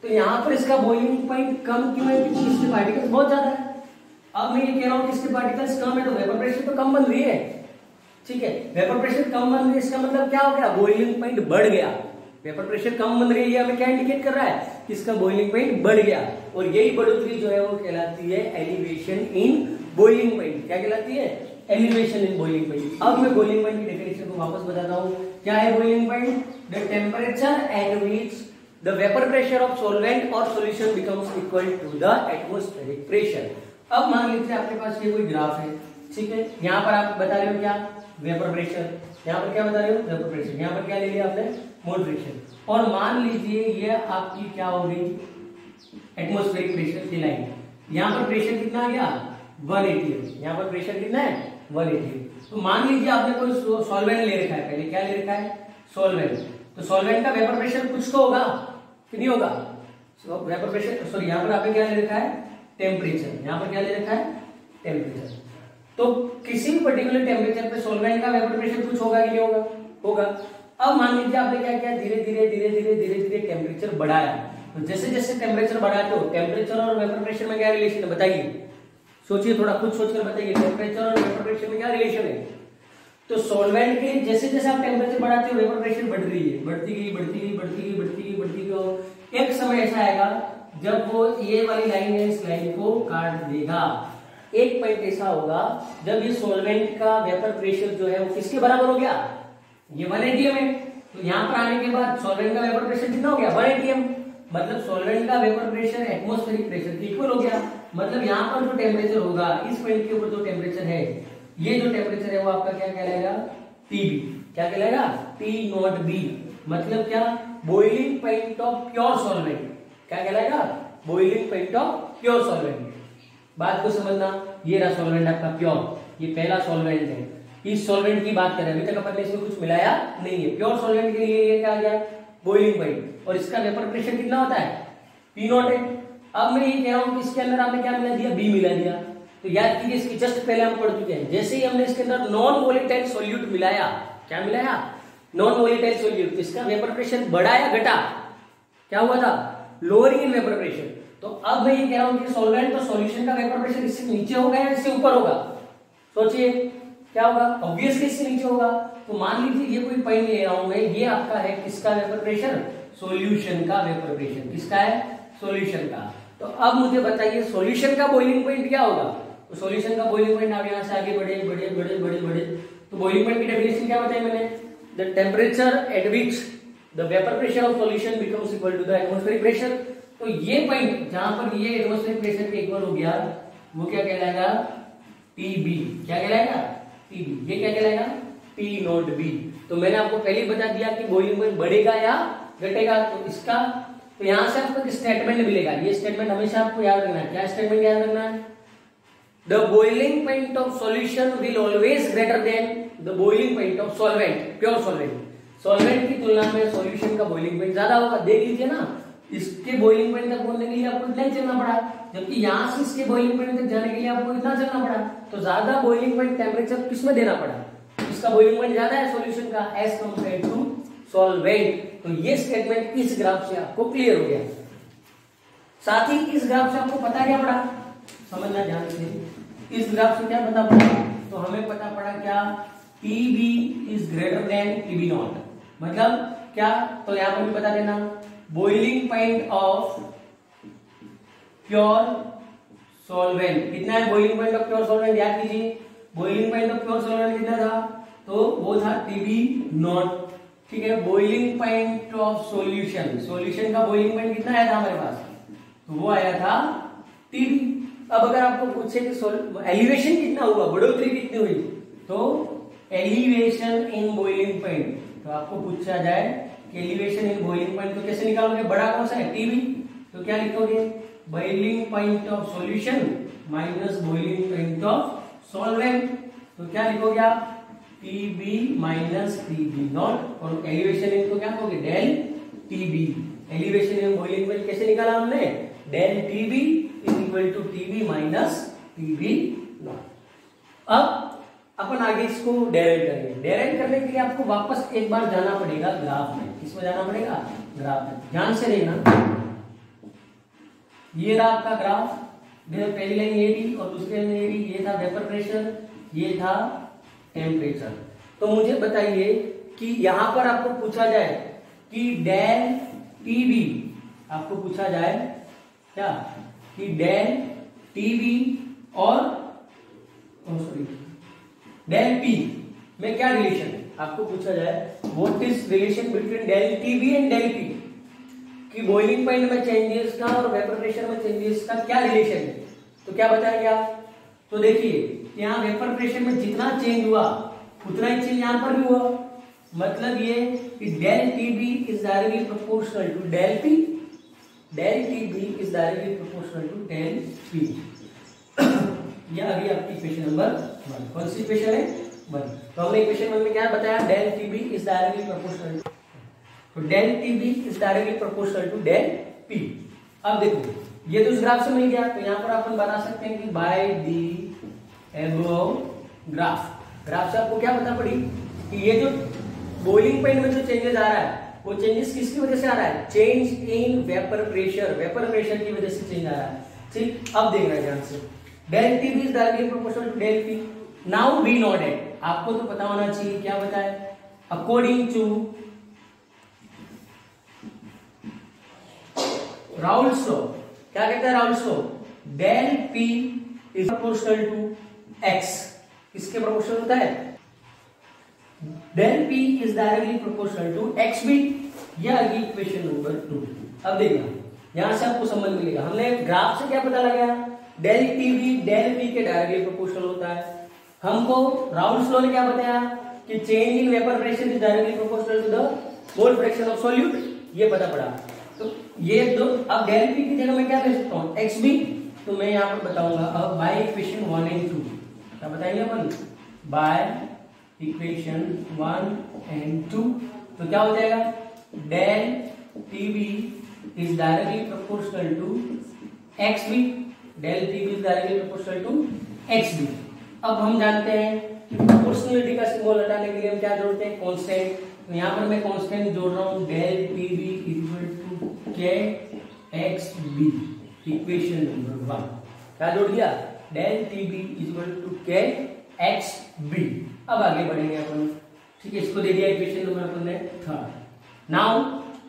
तो यहाँ पर इसका बॉइलिंग पॉइंट कम क्यों है? क्योंकि इसके पार्टिकल्स बहुत ज्यादा है। अब मैं ये कह रहा हूँ कि इसके पार्टिकल्स कम है तो वेपर प्रेशर तो कम बन रही है, ठीक है। वेपर प्रेशर कम बन रही है, इसका मतलब क्या हो गया? बॉइलिंग पॉइंट बढ़ गया। वेपर प्रेशर कम बन रही है, हमें क्या इंडिकेट कर रहा है? कि इसका बॉइलिंग पॉइंट बढ़ गया, और यही बढ़ोतरी जो है वो कहलाती है एलिवेशन इन बॉइलिंग पॉइंट। क्या कहलाती है? Elevation in boiling point. अब मैं बॉइलिंग पॉइंट की डेफिनेशन को वापस बताता हूँ। क्या है boiling point? The temperature at which the vapour pressure of solvent और solution becomes equal to the atmospheric pressure. अब मान लीजिए आपके पास ये कोई ग्राफ है, ठीक है। यहाँ पर आप बता रहे हो क्या? Vapour pressure. यहाँ पर क्या बता रहे हो? Vapour pressure. यहाँ पर क्या ले लिया आपने? Mole fraction. और मान लीजिए ये आपकी क्या हो गई? एटमॉस्फेरिक प्रेशर की लाइन। यहाँ पर प्रेशर कितना आ गया? एक सौ अस्सी। यहाँ पर प्रेशर कितना है? एक सौ अस्सी। तो मान लीजिए आपने कोई सॉल्वेंट ले रखा है, पहले क्या ले रखा है? सॉल्वेंट। तो सॉल्वेंट का वेपर प्रेशर कुछ तो होगा कि नहीं होगा? वेपर प्रेशर, सॉरी यहाँ पर आपने क्या ले रखा है? टेम्परेचर। यहाँ पर क्या ले रखा है? टेम्परेचर। तो किसी भी पर्टिकुलर टेम्परेचर पे सॉल्वेंट का वेपर प्रेशर कुछ होगा कि नहीं होगा? होगा। अब मान लीजिए आपने क्या किया? धीरे धीरे धीरे धीरे धीरे धीरे टेम्परेचर बढ़ाया। तो जैसे जैसे टेम्परेचर बढ़ाते हो, टेम्परेचर और वेपर प्रेशर में क्या रिलेशन है? बताइए, सोचिए, थोड़ा खुद सोचकर बताइए, टेम्परेचर और वेपर प्रेशर में क्या रिलेशन है? तो सॉल्वेंट के जैसे जैसे आप टेम्परेचर बढ़ाते हो, वेपर प्रेशर बढ़ रही है, बढ़ती गई बढ़ती गई बढ़ती गई बढ़ती गई बढ़ती गई। एक समय ऐसा आएगा जब वो ये वाली लाइन है, इस लाइन को काट देगा। एक पॉइंट ऐसा होगा जब ये सॉल्वेंट का वेपर प्रेशर जो है वो किसके बराबर हो गया? ये वन एटीएम है। तो यहाँ पर आने के बाद सॉल्वेंट का वेपर प्रेशर कितना हो गया? One ATM. मतलब सॉल्वेंट का वेपर प्रेशर एटमॉस्फेरिक प्रेशर के इक्वल हो गया। मतलब यहाँ पर जो टेम्परेचर होगा, इस पॉइंट के ऊपर जो टेम्परेचर है, ये जो टेम्परेचर है वो आपका क्या कहलाएगा? टीबी। क्या कहलाएगा? T not B. मतलब क्या? Boiling point of pure solvent. क्या कहलाएगा? Boiling point of pure solvent. बात को समझना, ये रहा सॉल्वेंट आपका प्योर, ये पहला सॉल्वेंट है। इस सॉल्वेंट की बात करें, अभी तक अपन ने इसमें कुछ मिलाया नहीं है। प्योर सॉल्वेंट के लिए ये क्या आ गया? Boiling point. और इसका वेपर प्रेशर कितना होता है? पी नॉट है। अब मैं ये कह रहा हूं कि इसके अंदर आपने क्या मिला दिया? बी मिला दिया। तो याद कीजिए, इसकी जस्ट पहले हम पढ़ चुके हैं। जैसे ही हमने इसके अंदर नॉन वोलेटाइल सॉल्यूट मिलाया, क्या मिलाया? नॉन वोलेटाइल सॉल्यूट, इसका वेपर प्रेशर बढ़ा या घटा? क्या हुआ था? Lowering in vapour pressure. तो अब मैं ये कह रहा हूं कि सॉल्वेंट और सॉल्यूशन का वेपर प्रेशर इससे नीचे होगा या इससे ऊपर होगा? सोचिए क्या होगा? ऑब्वियसली इससे नीचे होगा। तो मान लीजिए ये कोई पॉइंट ले रहा हूं मैं, ये आपका है किसका वेपर प्रेशर? सॉल्यूशन का वेपर प्रेशर। किसका है? सॉल्यूशन का। तो अब मुझे बताइए सॉल्यूशन का बॉइलिंग पॉइंट क्या होगा? तो सॉल्यूशन का बॉइलिंग पॉइंट, आप यहां से आगे बढ़े बढ़े बढ़े बढ़े बढ़े तो बॉइलिंग पॉइंट की डेफिनेशन क्या बताई मैंने? The temperature at which the vapour pressure of solution becomes equal to the atmospheric pressure. तो ये पॉइंट जहां पर ये एटमॉस्फेरिक प्रेशर के इक्वल हो गया, वो क्या कहलाएगा? टीबी। क्या कहलाएगा? टीबी। ये क्या कहलाएगा? T not B. तो मैंने आपको पहले ही बता दिया कि बॉइलिंग पॉइंट बढ़ेगा या घटेगा। तो इसका, तो यहां से आपको स्टेटमेंट मिलेगा। ये स्टेटमेंट हमेशा आपको याद रखना है। क्या स्टेटमेंट याद रखना है? The boiling point of solution will always greater than the boiling point of solvent, pure solvent. Solvent की तुलना में सॉल्यूशन का बॉइलिंग पॉइंट ज्यादा होगा। देख लीजिए ना, इसके बॉइलिंग पॉइंट तक पहुंचने के लिए आपको इतना ही चलना पड़ा, जबकि यहां से इसके बॉइलिंग पॉइंट तक जाने के लिए आपको इतना चलना पड़ा। तो ज्यादा बॉइलिंग पॉइंट टेम्परेचर किसमें देना पड़ा? इसका बॉइलिंग पॉइंट ज्यादा है सॉल्यूशन का एज कंपेयर टू सॉल्वेंट। तो ये स्टेटमेंट इस ग्राफ से आपको क्लियर हो गया। साथ ही इस ग्राफ से आपको पता क्या पड़ा? समझना ध्यान से। इस ग्राफ से क्या पता पड़ा? तो हमें पता पड़ा क्या? TB is greater than TB not. मतलब क्या? तो यहां पर भी बता देना, boiling point of pure solvent कितना है? Boiling point of pure solvent याद कीजिए, boiling point of pure solvent कितना था? तो वो था टीबी नॉट। ठीक है। Boiling point of solution, solution का बॉइलिंग पॉइंट कितना आया था हमारे पास? तो वो आया था टीबी। अब अगर आपको पूछे कि एलिवेशन कितना हुआ, बढ़ोतरी कितनी हुई, तो एलिवेशन इन बॉइलिंग पॉइंट, तो आपको पूछा जाए कि एलिवेशन इन बॉइलिंग पॉइंट तो कैसे निकालोगे? बड़ा कौन सा है? टीबी। तो क्या लिखोगे? Boiling point of solution minus boiling point of solvent. तो क्या लिखोगे आप? TB minus TB not. और एलिवेशन इन को क्या कहोगे? Del TB. Elevation in boiling point कैसे निकाला हमने? Del TB is equal to TB minus TB not. अब अपन आगे इसको डेराइव करेंगे। डेराइव करने के लिए आपको वापस एक बार जाना पड़ेगा ग्राफ में। किसमें जाना पड़ेगा? ग्राफ में। ध्यान से देखना, ये रहा आपका ग्राफ, पहली लाइन ये थी और दूसरी लाइन ये थी, ये था वेपर प्रेशर, ये था टेम्परेचर। तो मुझे बताइए कि यहां पर आपको पूछा जाए कि डेल टीबी, आपको पूछा जाए क्या कि डेल टीबी और सॉरी डेल पी में क्या रिलेशन है, आपको पूछा जाए what is relation between del TB and del P, कि बॉइलिंग पॉइंट में चेंजेस का और वेपर प्रेशर में चेंजेस का क्या रिलेशन है, तो क्या बताएंगे आप? तो देखिए यहाँ वेपर प्रेशर में जितना चेंज हुआ उतना ही चेंज यहाँ पर भी हुआ, मतलब ये कि del TB is directly proportional to del P, del TB is directly proportional to del P. ये आ गई आपकी इक्वेशन नंबर वन। कौन सी इक्वेशन है? वन। तो हमने इक्वेशन वन में क्या बताया? Del TB is directly proportional, तो del TB is directly proportional to del P. अब देखो ये तो इस ग्राफ से मिल गया, तो यहाँ पर अपन बता सकते हैं कि by the above graph, graph से आपको क्या पता पड़ी कि ये जो बॉइलिंग पॉइंट में जो चेंजेस आ रहा है वो चेंजेस किसकी वजह से आ रहा है? Change in vapour pressure, vapour pressure की वजह से चेंज आ रहा है। ठीक, अब देखना है ध्यान से, del TB is directly proportional to del P. Now we know that, आपको तो पता होना चाहिए, क्या पता है? अकॉर्डिंग टू राउल्स लॉ, क्या कहता है Raoult's law? Del P is proportional to X, किसके प्रोपोर्शनल होता है? Del P is directly proportional to X B. यह आगे इक्वेशन नंबर टू। अब देखना यहां से आपको समझ मिलेगा, हमने ग्राफ से क्या पता लगाया? डेल टीबी डेल पी के डायरेक्टली प्रोपोर्शनल होता है। हमको राउल्स लॉ ने क्या बताया कि change in vapour pressure is directly proportional to the mole fraction of solute, ये पता पड़ा। तो ये दो, अब डेल पी की जगह मैं क्या कर सकता हूँ? X B. तो मैं यहाँ पर बताऊंगा अब by equation one and two, क्या बताएंगे अपन? By equation one and two, तो क्या हो जाएगा? Del TB is directly proportional to X B, del TB is directly proportional to X B. अब हम जानते हैं कि प्रोपोर्शनलिटी का सिंबल हटाने के लिए हम क्या जोड़ते हैं? कांस्टेंट। तो यहाँ पर मैं कांस्टेंट जोड़ रहा हूँ, del TB equal to K X B, equation number one. क्या जोड़ दिया? Del TB equal to K X B. अब आगे बढ़ेंगे अपन, ठीक है, इसको दे दिया इक्वेशन नंबर अपन ने third. Now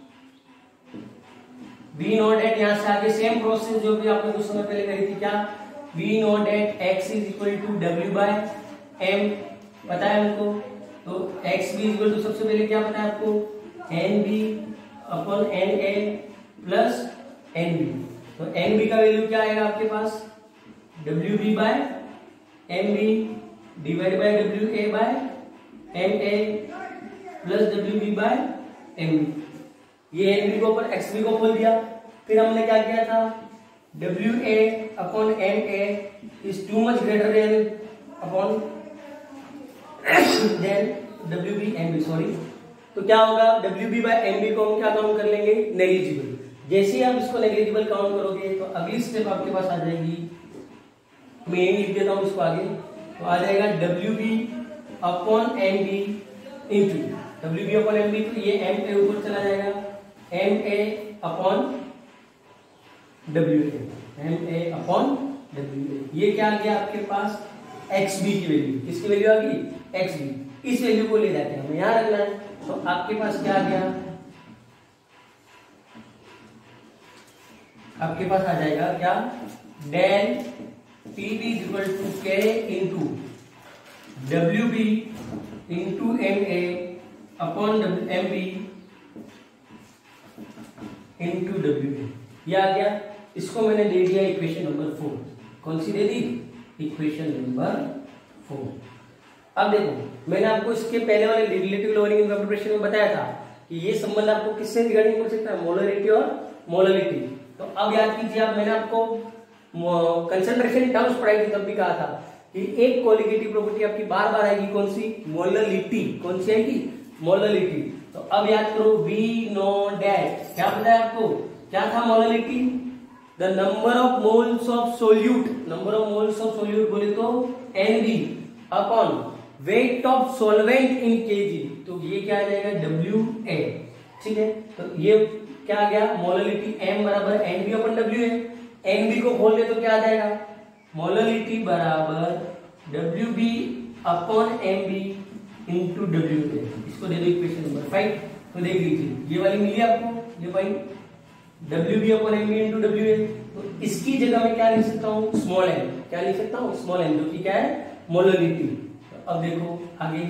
we know that, यहां से आगे सेम प्रोसेस जो भी आपने कुछ समय पहले करी थी, क्या? We know that X is equal to W by M, पता है हमको। तो एक्स बी इक्वल टू सबसे पहले क्या पता है आपको? N B upon N A plus N B. तो एन बी का वैल्यू क्या आएगा आपके पास? W B by M B divide by W A by M A plus W B by M B. ये एन बी को ऊपर x B को बोल दिया। फिर हमने क्या किया था? W A upon M A is too much greater than upon then W B M B, sorry. तो क्या होगा? W B by M B को हम क्या काउंट कर लेंगे? नेग्लिजिबल। जैसे ही आप इसको नेग्लिजिबल काउंट करोगे तो अगली स्टेप आपके पास आ जाएगी, मैं यही लिख देता हूं इसको आगे, तो आ जाएगा W B upon M B into W B upon M B, तो ये एम ए ऊपर चला जाएगा, M A upon W A, M A upon W A. ये क्या आ गया आपके पास? एक्स बी की वैल्यू। किसकी वैल्यू आ गई? X B. इस वैल्यू को ले जाते हैं, हमें यहां रखना है। तो आपके पास क्या आ गया? आपके पास आ जाएगा क्या? Del TB equal to K into W B into M A upon M B into W A. यह आ गया। इसको मैंने दे दिया इक्वेशन नंबर फोर। कौन सी दे दी? Equation number four. अब देखो मैंने आपको इसके पहले वाले relative lowering in vapour pressure में बताया था कि ये संबंध आपको किससे रिगार्डिंग मिल सकता है? मोलरिटी और मोलरिटी। तो अब याद कीजिए, आप मैंने आपको कंसंट्रेशन टर्म्स पढ़ाई थी, तब भी कहा था कि एक कोलिगेटिव प्रॉपर्टी आपकी बार बार आएगी, कौन सी? मोलरिटी। कौन सी आएगी? मोलरिटी। तो अब याद करो, वी नो दैट, क्या पता है आपको? क्या था molarity? The number of moles of solute, number of moles of solute बोले तो N B upon weight of solvent in kg. तो ये क्या आ जाएगा? W A. ठीक है, तो ये क्या आ गया? मोलरिटी एम बराबर N B upon W A. N B को खोल दे तो क्या आ जाएगा, मोलरिटी बराबर W B upon M B into W A. इसको दे दो इक्वेशन नंबर फाइव। तो देख लीजिए ये वाली मिली आपको, ये five W B upon M B into W A. तो इसकी जगह में क्या लिख सकता हूँ, स्मॉल एन। क्या लिख सकता हूँ, स्मॉल एन, जो कि क्या है, मोलरिटी। तो अब देखो आगे,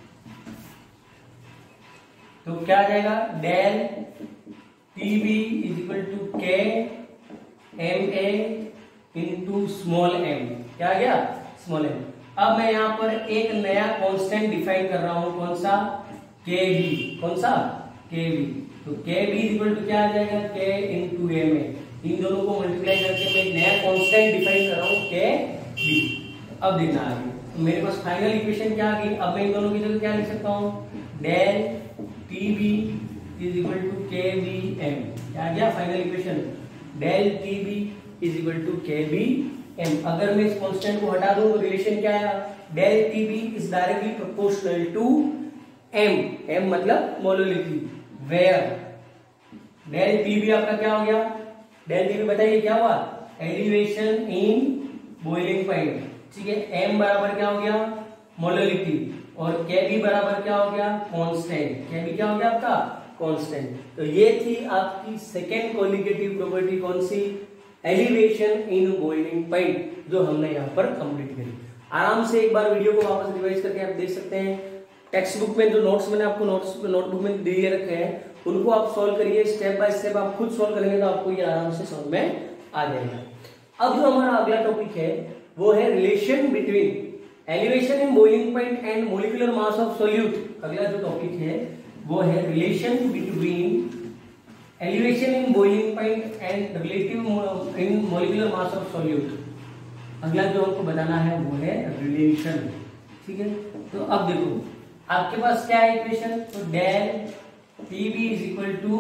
तो क्या आ जाएगा, del T B is equal to K M A into small M. क्या आ गया, स्मॉल एम। अब मैं यहाँ पर एक नया कांस्टेंट डिफाइन कर रहा हूं, कौन सा, के बी। कौन सा, के बी। तो के बी इज इक्वल टू क्या आ जाएगा, के इंटू एम ए। इन दोनों को मल्टीप्लाई करके मैं एक नया कांस्टेंट डिफाइन कर रहा हूं, के बी। अब देखना आगे, तो मेरे पास फाइनल इक्वेशन क्या आ गई। अब मैं इन दोनों की जगह क्या लिख सकता हूँ, del T B is equal to K B M. क्या आ गया final equation, del T B is equal to K B M. अगर मैं इस कांस्टेंट को हटा दूं तो रिलेशन क्या आया, del T B is directly proportional to M. M मतलब molarity, where del T B आपका क्या हो गया, डेल टी बी बताइए क्या हुआ, एलिवेशन इन बॉइलिंग पॉइंट। ठीक है, एम बराबर क्या हो गया, मोलरिटी, और के बी बराबर क्या हो गया, कांस्टेंट। के बी क्या हो गया आपका, कांस्टेंट। तो ये थी आपकी सेकेंड कोलिगेटिव प्रॉपर्टी, कौन सी, एलिवेशन इन बॉइलिंग पॉइंट, जो हमने यहाँ पर कंप्लीट करी। आराम से एक बार वीडियो को वापस रिवाइज करके आप देख सकते हैं। टेक्स्ट बुक में जो नोट्स मैंने आपको नोट्स नोटबुक में दिए रखे हैं, उनको आप सॉल्व करिए, स्टेप बाय स्टेप आप खुद सॉल्व करेंगे तो आपको ये आराम से समझ में आ जाएगा। अब जो हमारा अगला टॉपिक है वो है relation between elevation in boiling point and molecular mass of solute. अगला जो टॉपिक है वो है relation between elevation in boiling point and relative in molecular mass of solute. अगला जो आपको बताना है वो है रिलेशन। ठीक है, तो अब देखो आपके पास क्या है इक्वेशन, तो del T B is equal to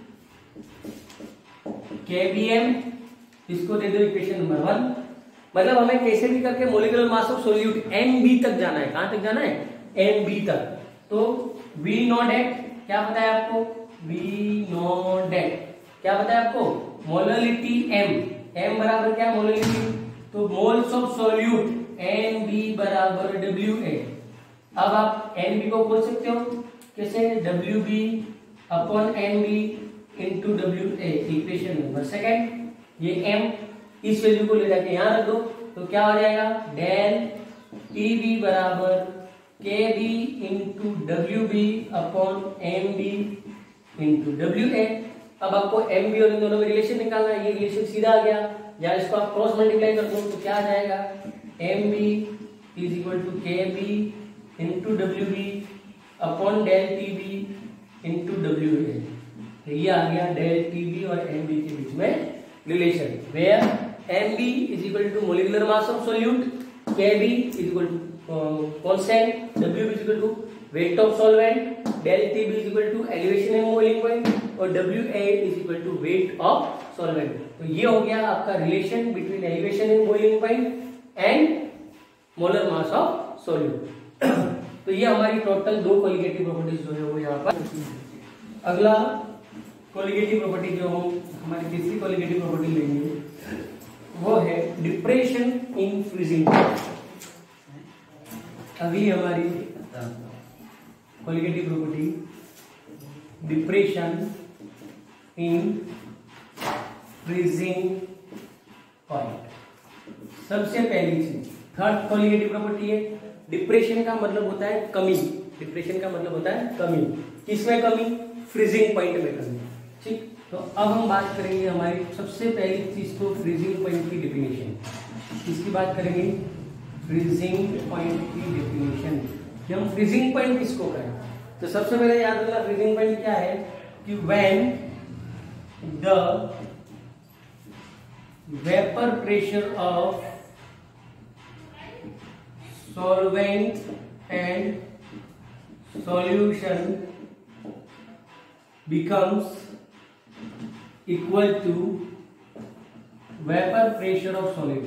K B M. इसको दे दो इक्वेशन नंबर वन। मतलब हमें कैसे भी करके molecular mass of solute M B तक जाना है। कहां तक जाना है, एम बी तक। तो वी नो डेट क्या पता है आपको, वी नो डेट क्या पता है आपको, मोलरिटी एम। एम बराबर क्या, मोलरिटी, तो moles of solute N B बराबर डब्ल्यू ए। अब आप एन बी को बोल सकते हो कैसे, W B upon N B into W A. Equation number second, ये एम इस वैल्यू को ले जाके यहां रख दो, तो क्या हो जाएगा, डेल टी बी बराबर K B into W B upon M B into W A. अब आपको एम बी और इन दोनों में रिलेशन निकालना है। ये रिलेशन सीधा आ गया, या इसको आप क्रॉस मल्टीप्लाई कर दो तो क्या आ जाएगा, M B is equal to K B into W B upon del T B into W A. तो ये आ गया डेल टी बी और एम बी के बीच में relation, where M B is equal to molecular mass of solute, K B is equal to constant, W B is equal to weight of solvent, del T B is equal to elevation in boiling point, और W A is equal to weight of solvent. तो ये हो गया आपका relation between elevation in boiling point and molar mass of solute. तो ये हमारी total दो कोलिगेटिव प्रॉपर्टीज जो है वो यहाँ पर। अगला कोलिगेटिव प्रॉपर्टी जो हम हमारी तीसरी कोलिगेटिव प्रॉपर्टी लेंगे वो है डिप्रेशन इन फ्रीजिंग। अगली हमारी colligative property depression in freezing point. सबसे पहली चीज थर्ड कोलिगेटिव प्रॉपर्टी है, डिप्रेशन का मतलब होता है कमी। डिप्रेशन का मतलब होता है कमी। किसमें कमी, फ्रीजिंग पॉइंट में कमी। ठीक, तो अब हम बात करेंगे हमारी सबसे पहली चीज तो फ्रीजिंग पॉइंट की डेफिनेशन। किसकी बात करेंगे, फ्रीजिंग पॉइंट की डेफिनेशन कि हम फ्रीजिंग पॉइंट किसको कहें। तो सबसे पहले याद रखना फ्रीजिंग पॉइंट क्या है कि when the vapour pressure of solvent and solution becomes equal to vapor pressure of solid,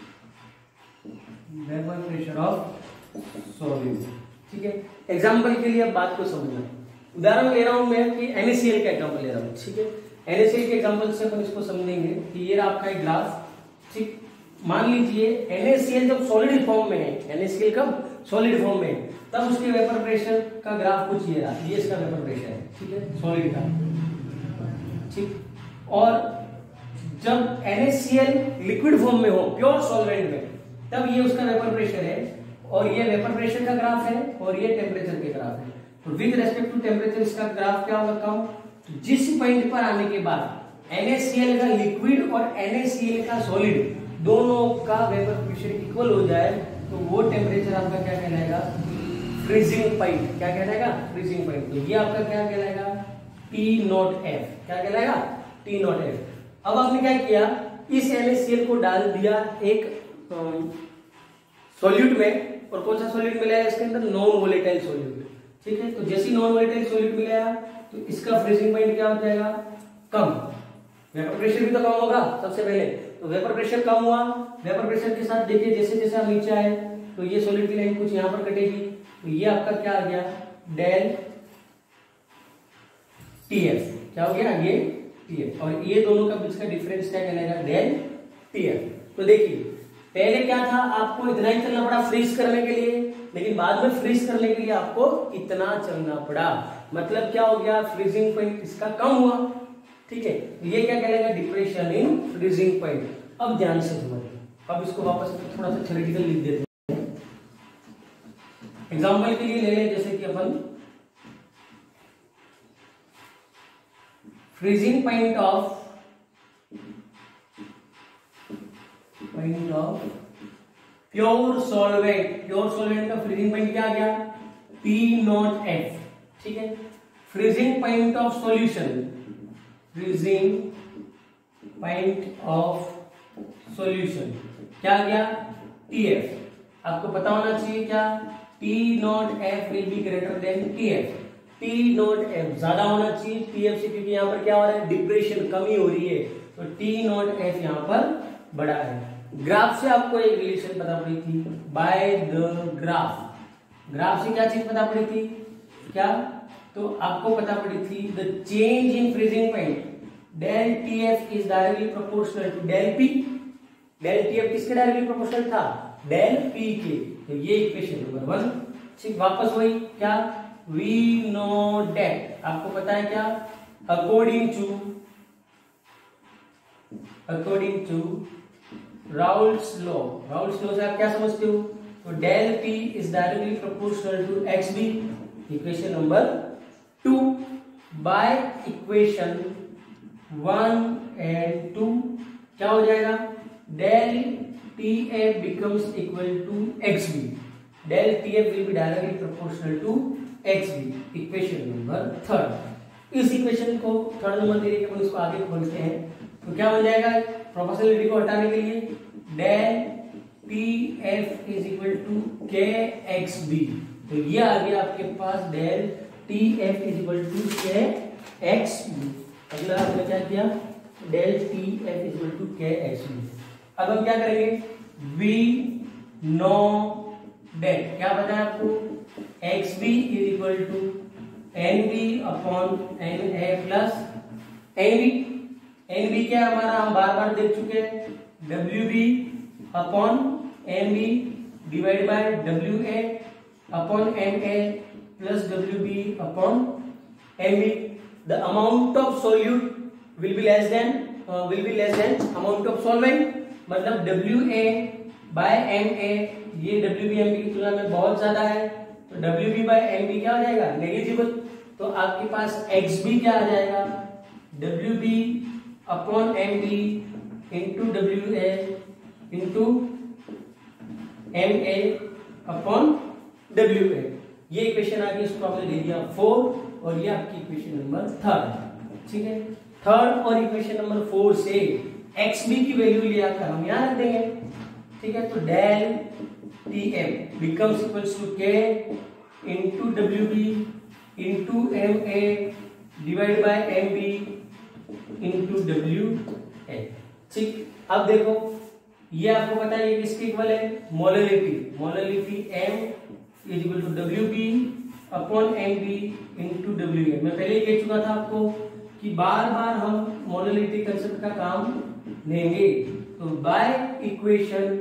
vapor pressure of solid। ठीक है, एग्जाम्पल के लिए अब बात को समझना। उदाहरण ले रहा हूं मैं कि NaCl का एग्जाम्पल ले रहा हूं। ठीक है, एनएसीएल के एग्जांपल से अपन इसको समझेंगे कि ये आपका एक ग्राफ, ठीक। मान लीजिए एनएसीएल जब सॉलिड फॉर्म में है, एनएसीएल कब सॉलिड फॉर्म में है, तब उसके वेपर प्रेशर का ग्राफ कुछ ये रहा, ये इसका वेपर प्रेशर है, ठीक है, सॉलिड का, ठीक। और जब एनएसीएल लिक्विड फॉर्म में हो, प्योर सॉल्वेंट में, तब ये उसका वेपर प्रेशर है, और ये वेपर प्रेशर का ग्राफ है, और ये टेम्परेचर के ग्राफ है। तो विद रेस्पेक्ट टू टेम्परेचर इसका ग्राफ क्या होगा, कम। तो जिस पॉइंट पर आने के बाद एनएसीएल का लिक्विड और एनएसीएल का सॉलिड दोनों का वेपर प्रेशर इक्वल हो जाए, तो वो टेम्परेचर आपका क्या कहलाएगा, फ्रीजिंग पॉइंट। क्या कहलाएगा, फ्रीजिंग पॉइंट। तो ये आपका क्या कहलाएगा, टी नॉट एफ। क्या कहलाएगा, टी नॉट एफ। अब आपने क्या किया, इस एनएसीएल को डाल दिया एक सॉल्यूट में, और कौन सा सॉल्यूट मिला है इसके अंदर, नॉन वोलेटाइल सॉल्यूट, ठीक है। तो जैसे नॉन वोलेटाइल सॉल्यूट मिला तो इसका फ्रीजिंग पॉइंट क्या हो जाएगा, कम। वेपर प्रेशर भी तो कम होगा सबसे पहले, तो वेपर प्रेशर कम हुआ। वेपर प्रेशर के साथ देखिए जैसे जैसे हम नीचे आए तो ये सॉलिड की लाइन कुछ यहां पर कटेगी, तो ये आपका क्या आ गया, डेल टीएफ। क्या हो गया, ये टीएफ, और ये दोनों का बीच का डिफरेंस क्या कहलाएगा, डेल टीएफ। तो देखिए पहले क्या था, आपको इतना ही चलना पड़ा फ्रीज करने के लिए, लेकिन बाद में फ्रीज करने के लिए आपको इतना चलना पड़ा। मतलब क्या हो गया, फ्रीजिंग पॉइंट इसका कम हुआ, ठीक है। ये क्या कहलाएगा, डिप्रेशन इन फ्रीजिंग पॉइंट। अब ध्यान से समझिए, अब इसको वापस थोड़ा सा थ्योरेटिकल लिख देते हैं। एग्जाम्पल के लिए ले लें, जैसे कि अपन freezing point of point of pure solvent. Pure solvent का फ्रीजिंग पॉइंट क्या आ गया, पी नॉट एफ, ठीक है। Freezing point of solution, freezing point of solution क्या आ गया, टी एफ। आपको पता होना चाहिए क्या, T naught F will be greater than T F. T naught F ज्यादा होना चाहिए टी एफ से, क्योंकि यहाँ पर क्या हो रहा है, डिप्रेशन कमी हो रही है, तो टी नॉट एफ यहाँ पर बड़ा है। ग्राफ से आपको एक रिलेशन पता पड़ी थी, बाय द ग्राफ। ग्राफ से क्या चीज पता पड़ी थी, क्या, तो आपको पता पड़ी थी the change in freezing point del T F is directly proportional to del P. Del T F किसके डायरेक्टली प्रोपोर्शनल था, डेल पी के। तो ये इक्वेशन नंबर वन, ठीक। वापस वही क्या, वी नो डेट, आपको पता है क्या, according to according to Raoult's law. Raoult's law से आप क्या समझते हो, तो del P is directly proportional to X B. Equation number two. By equation one and two क्या हो जाएगा, del T F becomes equal to X B. Del T F will be directly proportional to X B. Equation number third. इस equation को third number दे के अपन इसको आगे बढ़ते हैं, तो क्या बन जाएगा, प्रोपोर्शनलिटी को हटाने के लिए del T F is equal to K X B. तो ये आ गया आपके पास del T F is equal to K X B. अगला आपने क्या किया, del T F is equal to K X B. अब हम क्या करेंगे, वी नो डेट, क्या पता है आपको, X B is equal to N B upon N A plus N B. N B क्या हमारा, हम बार बार देख चुके हैं, W B upon M B divide by W A upon M A plus W B upon M B. The amount of solute will be less than will be less than amount of solvent. मतलब W A by M A, ये W B M B की तुलना में बहुत ज्यादा है, तो W B by M B क्या हो जाएगा, नेग्लिजिबल। तो आपके पास एक्स बी क्या आ जाएगा, W B upon M B into W A into M A upon W A. ये इक्वेशन आ गई, इसको आपने दे दिया फोर, और ये आपकी इक्वेशन नंबर थर्ड, ठीक है। थर्ड और इक्वेशन नंबर फोर से एक्स बी की वैल्यू ले आकर हम यहां रख देंगे, ठीक है। तो del T M becomes equals to K into W B into M A divide by M B into W A, ठीक। अब देखो ये आपको पता है ये किसके इक्वल है, molarity. Molarity M is equal to W B upon M B into W A. मैं पहले ही कह चुका था आपको कि बार बार हम मोलैलिटी कंसेप्ट का काम लेंगे। तो by equation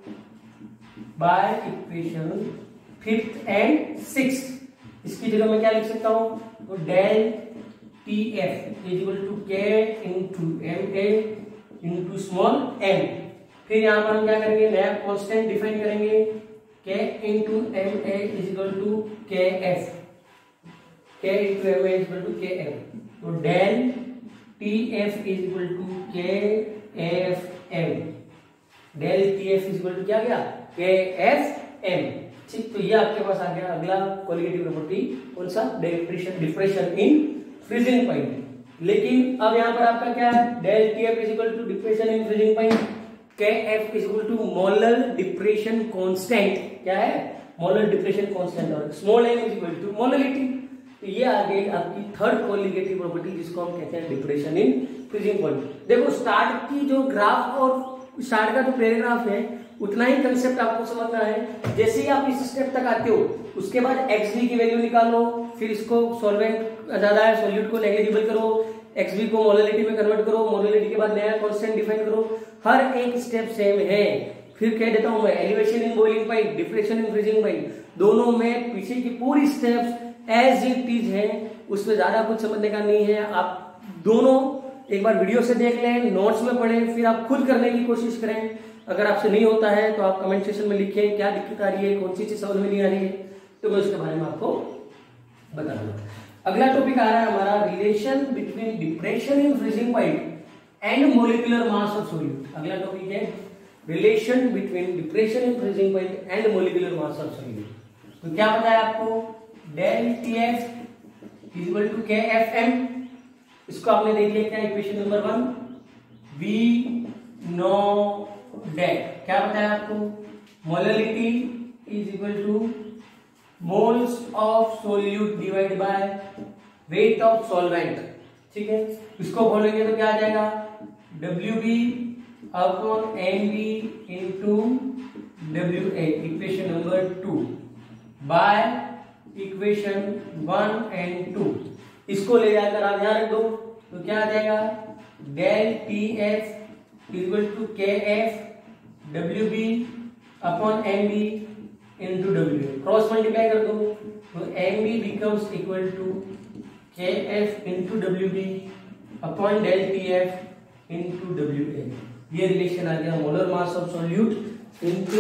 by equation fifth and sixth, इसकी जगह मैं क्या लिख सकता हूं, तो del T F is equal to K into M A into small M. फिर यहां पर हम क्या करेंगे, नया कांस्टेंट डिफाइन करेंगे, K into M A is equal to K F, K into M A is equal to K F. तो del T F is equal to K F M, del T F is equal to क्या गया, के F M. ठीक, तो ये आपके पास आ गया अगला क्वालिटेटिव प्रॉपर्टी, कौन सा, depression depression in freezing point. लेकिन अब यहाँ पर आपका क्या है, del T F is equal to depression in freezing point, K F is equal to molar depression constant, क्या है, मोलर डिप्रेशन कांस्टेंट, और small M is equal to molality. तो ये आ गई आपकी थर्ड क्वालिटेटिव प्रॉपर्टी, जिसको हम कहते हैं डिप्रेशन इन फ्रीजिंग पॉइंट। देखो स्टार्ट की जो ग्राफ और स्टार्ट का जो पैराग्राफ है उतना ही कंसेप्ट आपको समझना है। जैसे ही आप इस स्टेप तक आते हो उसके बाद एक्सवी की वैल्यू निकालो, फिर इसको सॉल्वेंट ज्यादा है सॉल्यूट को नेग्लिजिबल करो, एक्सवी को मोलैलिटी में कन्वर्ट करो, मोलैलिटी के बाद नया कांस्टेंट डिफाइन करो, हर एक स्टेप सेम है। फिर कह देता हूं मैं elevation in boiling point, depression in freezing point, दोनों में पीछे की पूरी स्टेप्स एज इट इज है, उसमें ज्यादा कुछ समझने का नहीं है। आप दोनों एक बार वीडियो से देख लें, नोट्स में पढ़ें, फिर आप खुद करने की कोशिश करें। अगर आपसे नहीं होता है तो आप कमेंट सेक्शन में लिखें क्या दिक्कत आ रही है, कौन सी चीज समझ में नहीं आ रही है, तो मैं उसके बारे में आपको बता दूंगा। अगला टॉपिक आ रहा है हमारा relation between depression in freezing point and molecular mass of solute. अगला टॉपिक है relation between depression in freezing point and molecular mass of solute. तो क्या पता है आपको, del T F is equal to K F M, इसको आपने देख लिया क्या, equation number one, we know that क्या पता है आपको, molality is equal to moles of solute divide by weight of solvent. ठीक है, इसको बोलेंगे तो क्या आ जाएगा, W B upon M B into W A, equation number two, by equation one and two. इसको ले जाकर आप यहां रख दो तो क्या आ जाएगा, del T F equal to K F W B upon M B into W, cross multiply कर दो तो M B becomes equal to K F into W B upon del T F into W A. ये relation आ गया molar mass of solute into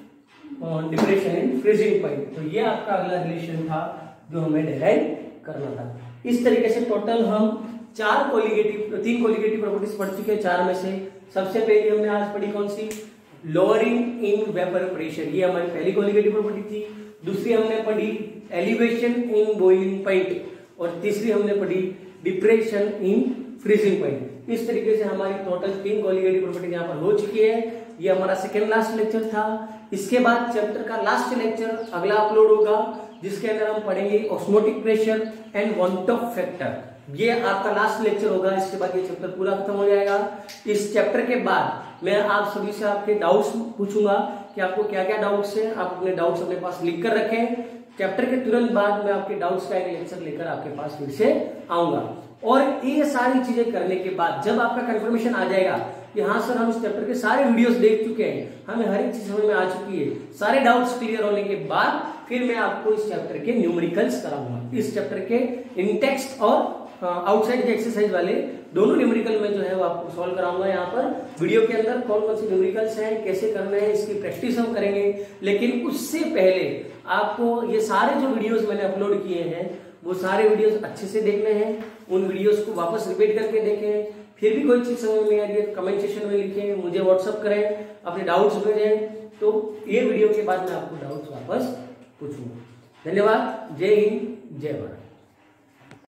depression in freezing point. तो ये आपका अगला रिलेशन था जो हमें डिराइव करना था। इस तरीके से टोटल हम चार कोलिगेटिव तीन कोलिगेटिव प्रॉपर्टीज पढ़ चुके हैं। चार में से सबसे पहले हमने आज पढ़ी कौन सी, लोअरिंग इन वेपर प्रेशर, ये हमारी पहली कोलिगेटिव प्रॉपर्टी थी। दूसरी हमने पढ़ी एलिवेशन इन बॉइलिंग पॉइंट, और तीसरी हमने पढ़ी डिप्रेशन इन फ्रीजिंग पॉइंट। इस तरीके से हमारी टोटल तीन कोलिगेटिव प्रॉपर्टी यहाँ पर हो चुकी है। ये हमारा सेकेंड लास्ट लेक्चर था। इसके बाद चैप्टर का लास्ट लेक्चर अगला अपलोड होगा, जिसके अंदर हम पढ़ेंगे osmotic pressure and van't Hoff factor. ये आपका लास्ट लेक्चर होगा। इसके बाद ये चैप्टर पूरा खत्म हो जाएगा। इस चैप्टर के बाद मैं आप सभी से आपके डाउट्स पूछूंगा कि आपको क्या क्या डाउट्स हैं। आप अपने डाउट्स अपने पास लिख कर रखें। चैप्टर के तुरंत बाद मैं आपके डाउट्स का एक लेक्चर लेकर आपके पास फिर से आऊंगा। और ये सारी चीजें करने के बाद जब आपका कंफर्मेशन आ जाएगा कि हाँ सर हम इस चैप्टर के सारे वीडियोस देख चुके हैं, हमें हर एक चीज समझ में आ चुकी है, सारे डाउट्स क्लियर होने के बाद फिर मैं आपको इस चैप्टर के न्यूमेरिकल्स कराऊंगा। इस चैप्टर के इन टेक्स्ट और आउटसाइड के एक्सरसाइज वाले दोनों न्यूमेरिकल में जो है वो आपको सॉल्व कराऊंगा। यहाँ पर वीडियो के अंदर कौन कौन से न्यूमेरिकल्स हैं, कैसे करने हैं, इसकी प्रैक्टिस हम करेंगे। लेकिन उससे पहले आपको ये सारे जो वीडियोस मैंने अपलोड किए हैं वो सारे वीडियोस अच्छे से देखने हैं। उन वीडियोस को वापस रिपीट करके देखें। फिर भी कोई चीज समझ नहीं आ रही है कमेंट सेक्शन में लिखें, मुझे व्हाट्सअप करें, अपने डाउट्स भेजें। तो ये वीडियो के बाद मैं आपको डाउट्स वापस पूछूंगा। धन्यवाद। जय हिंद, जय भारत।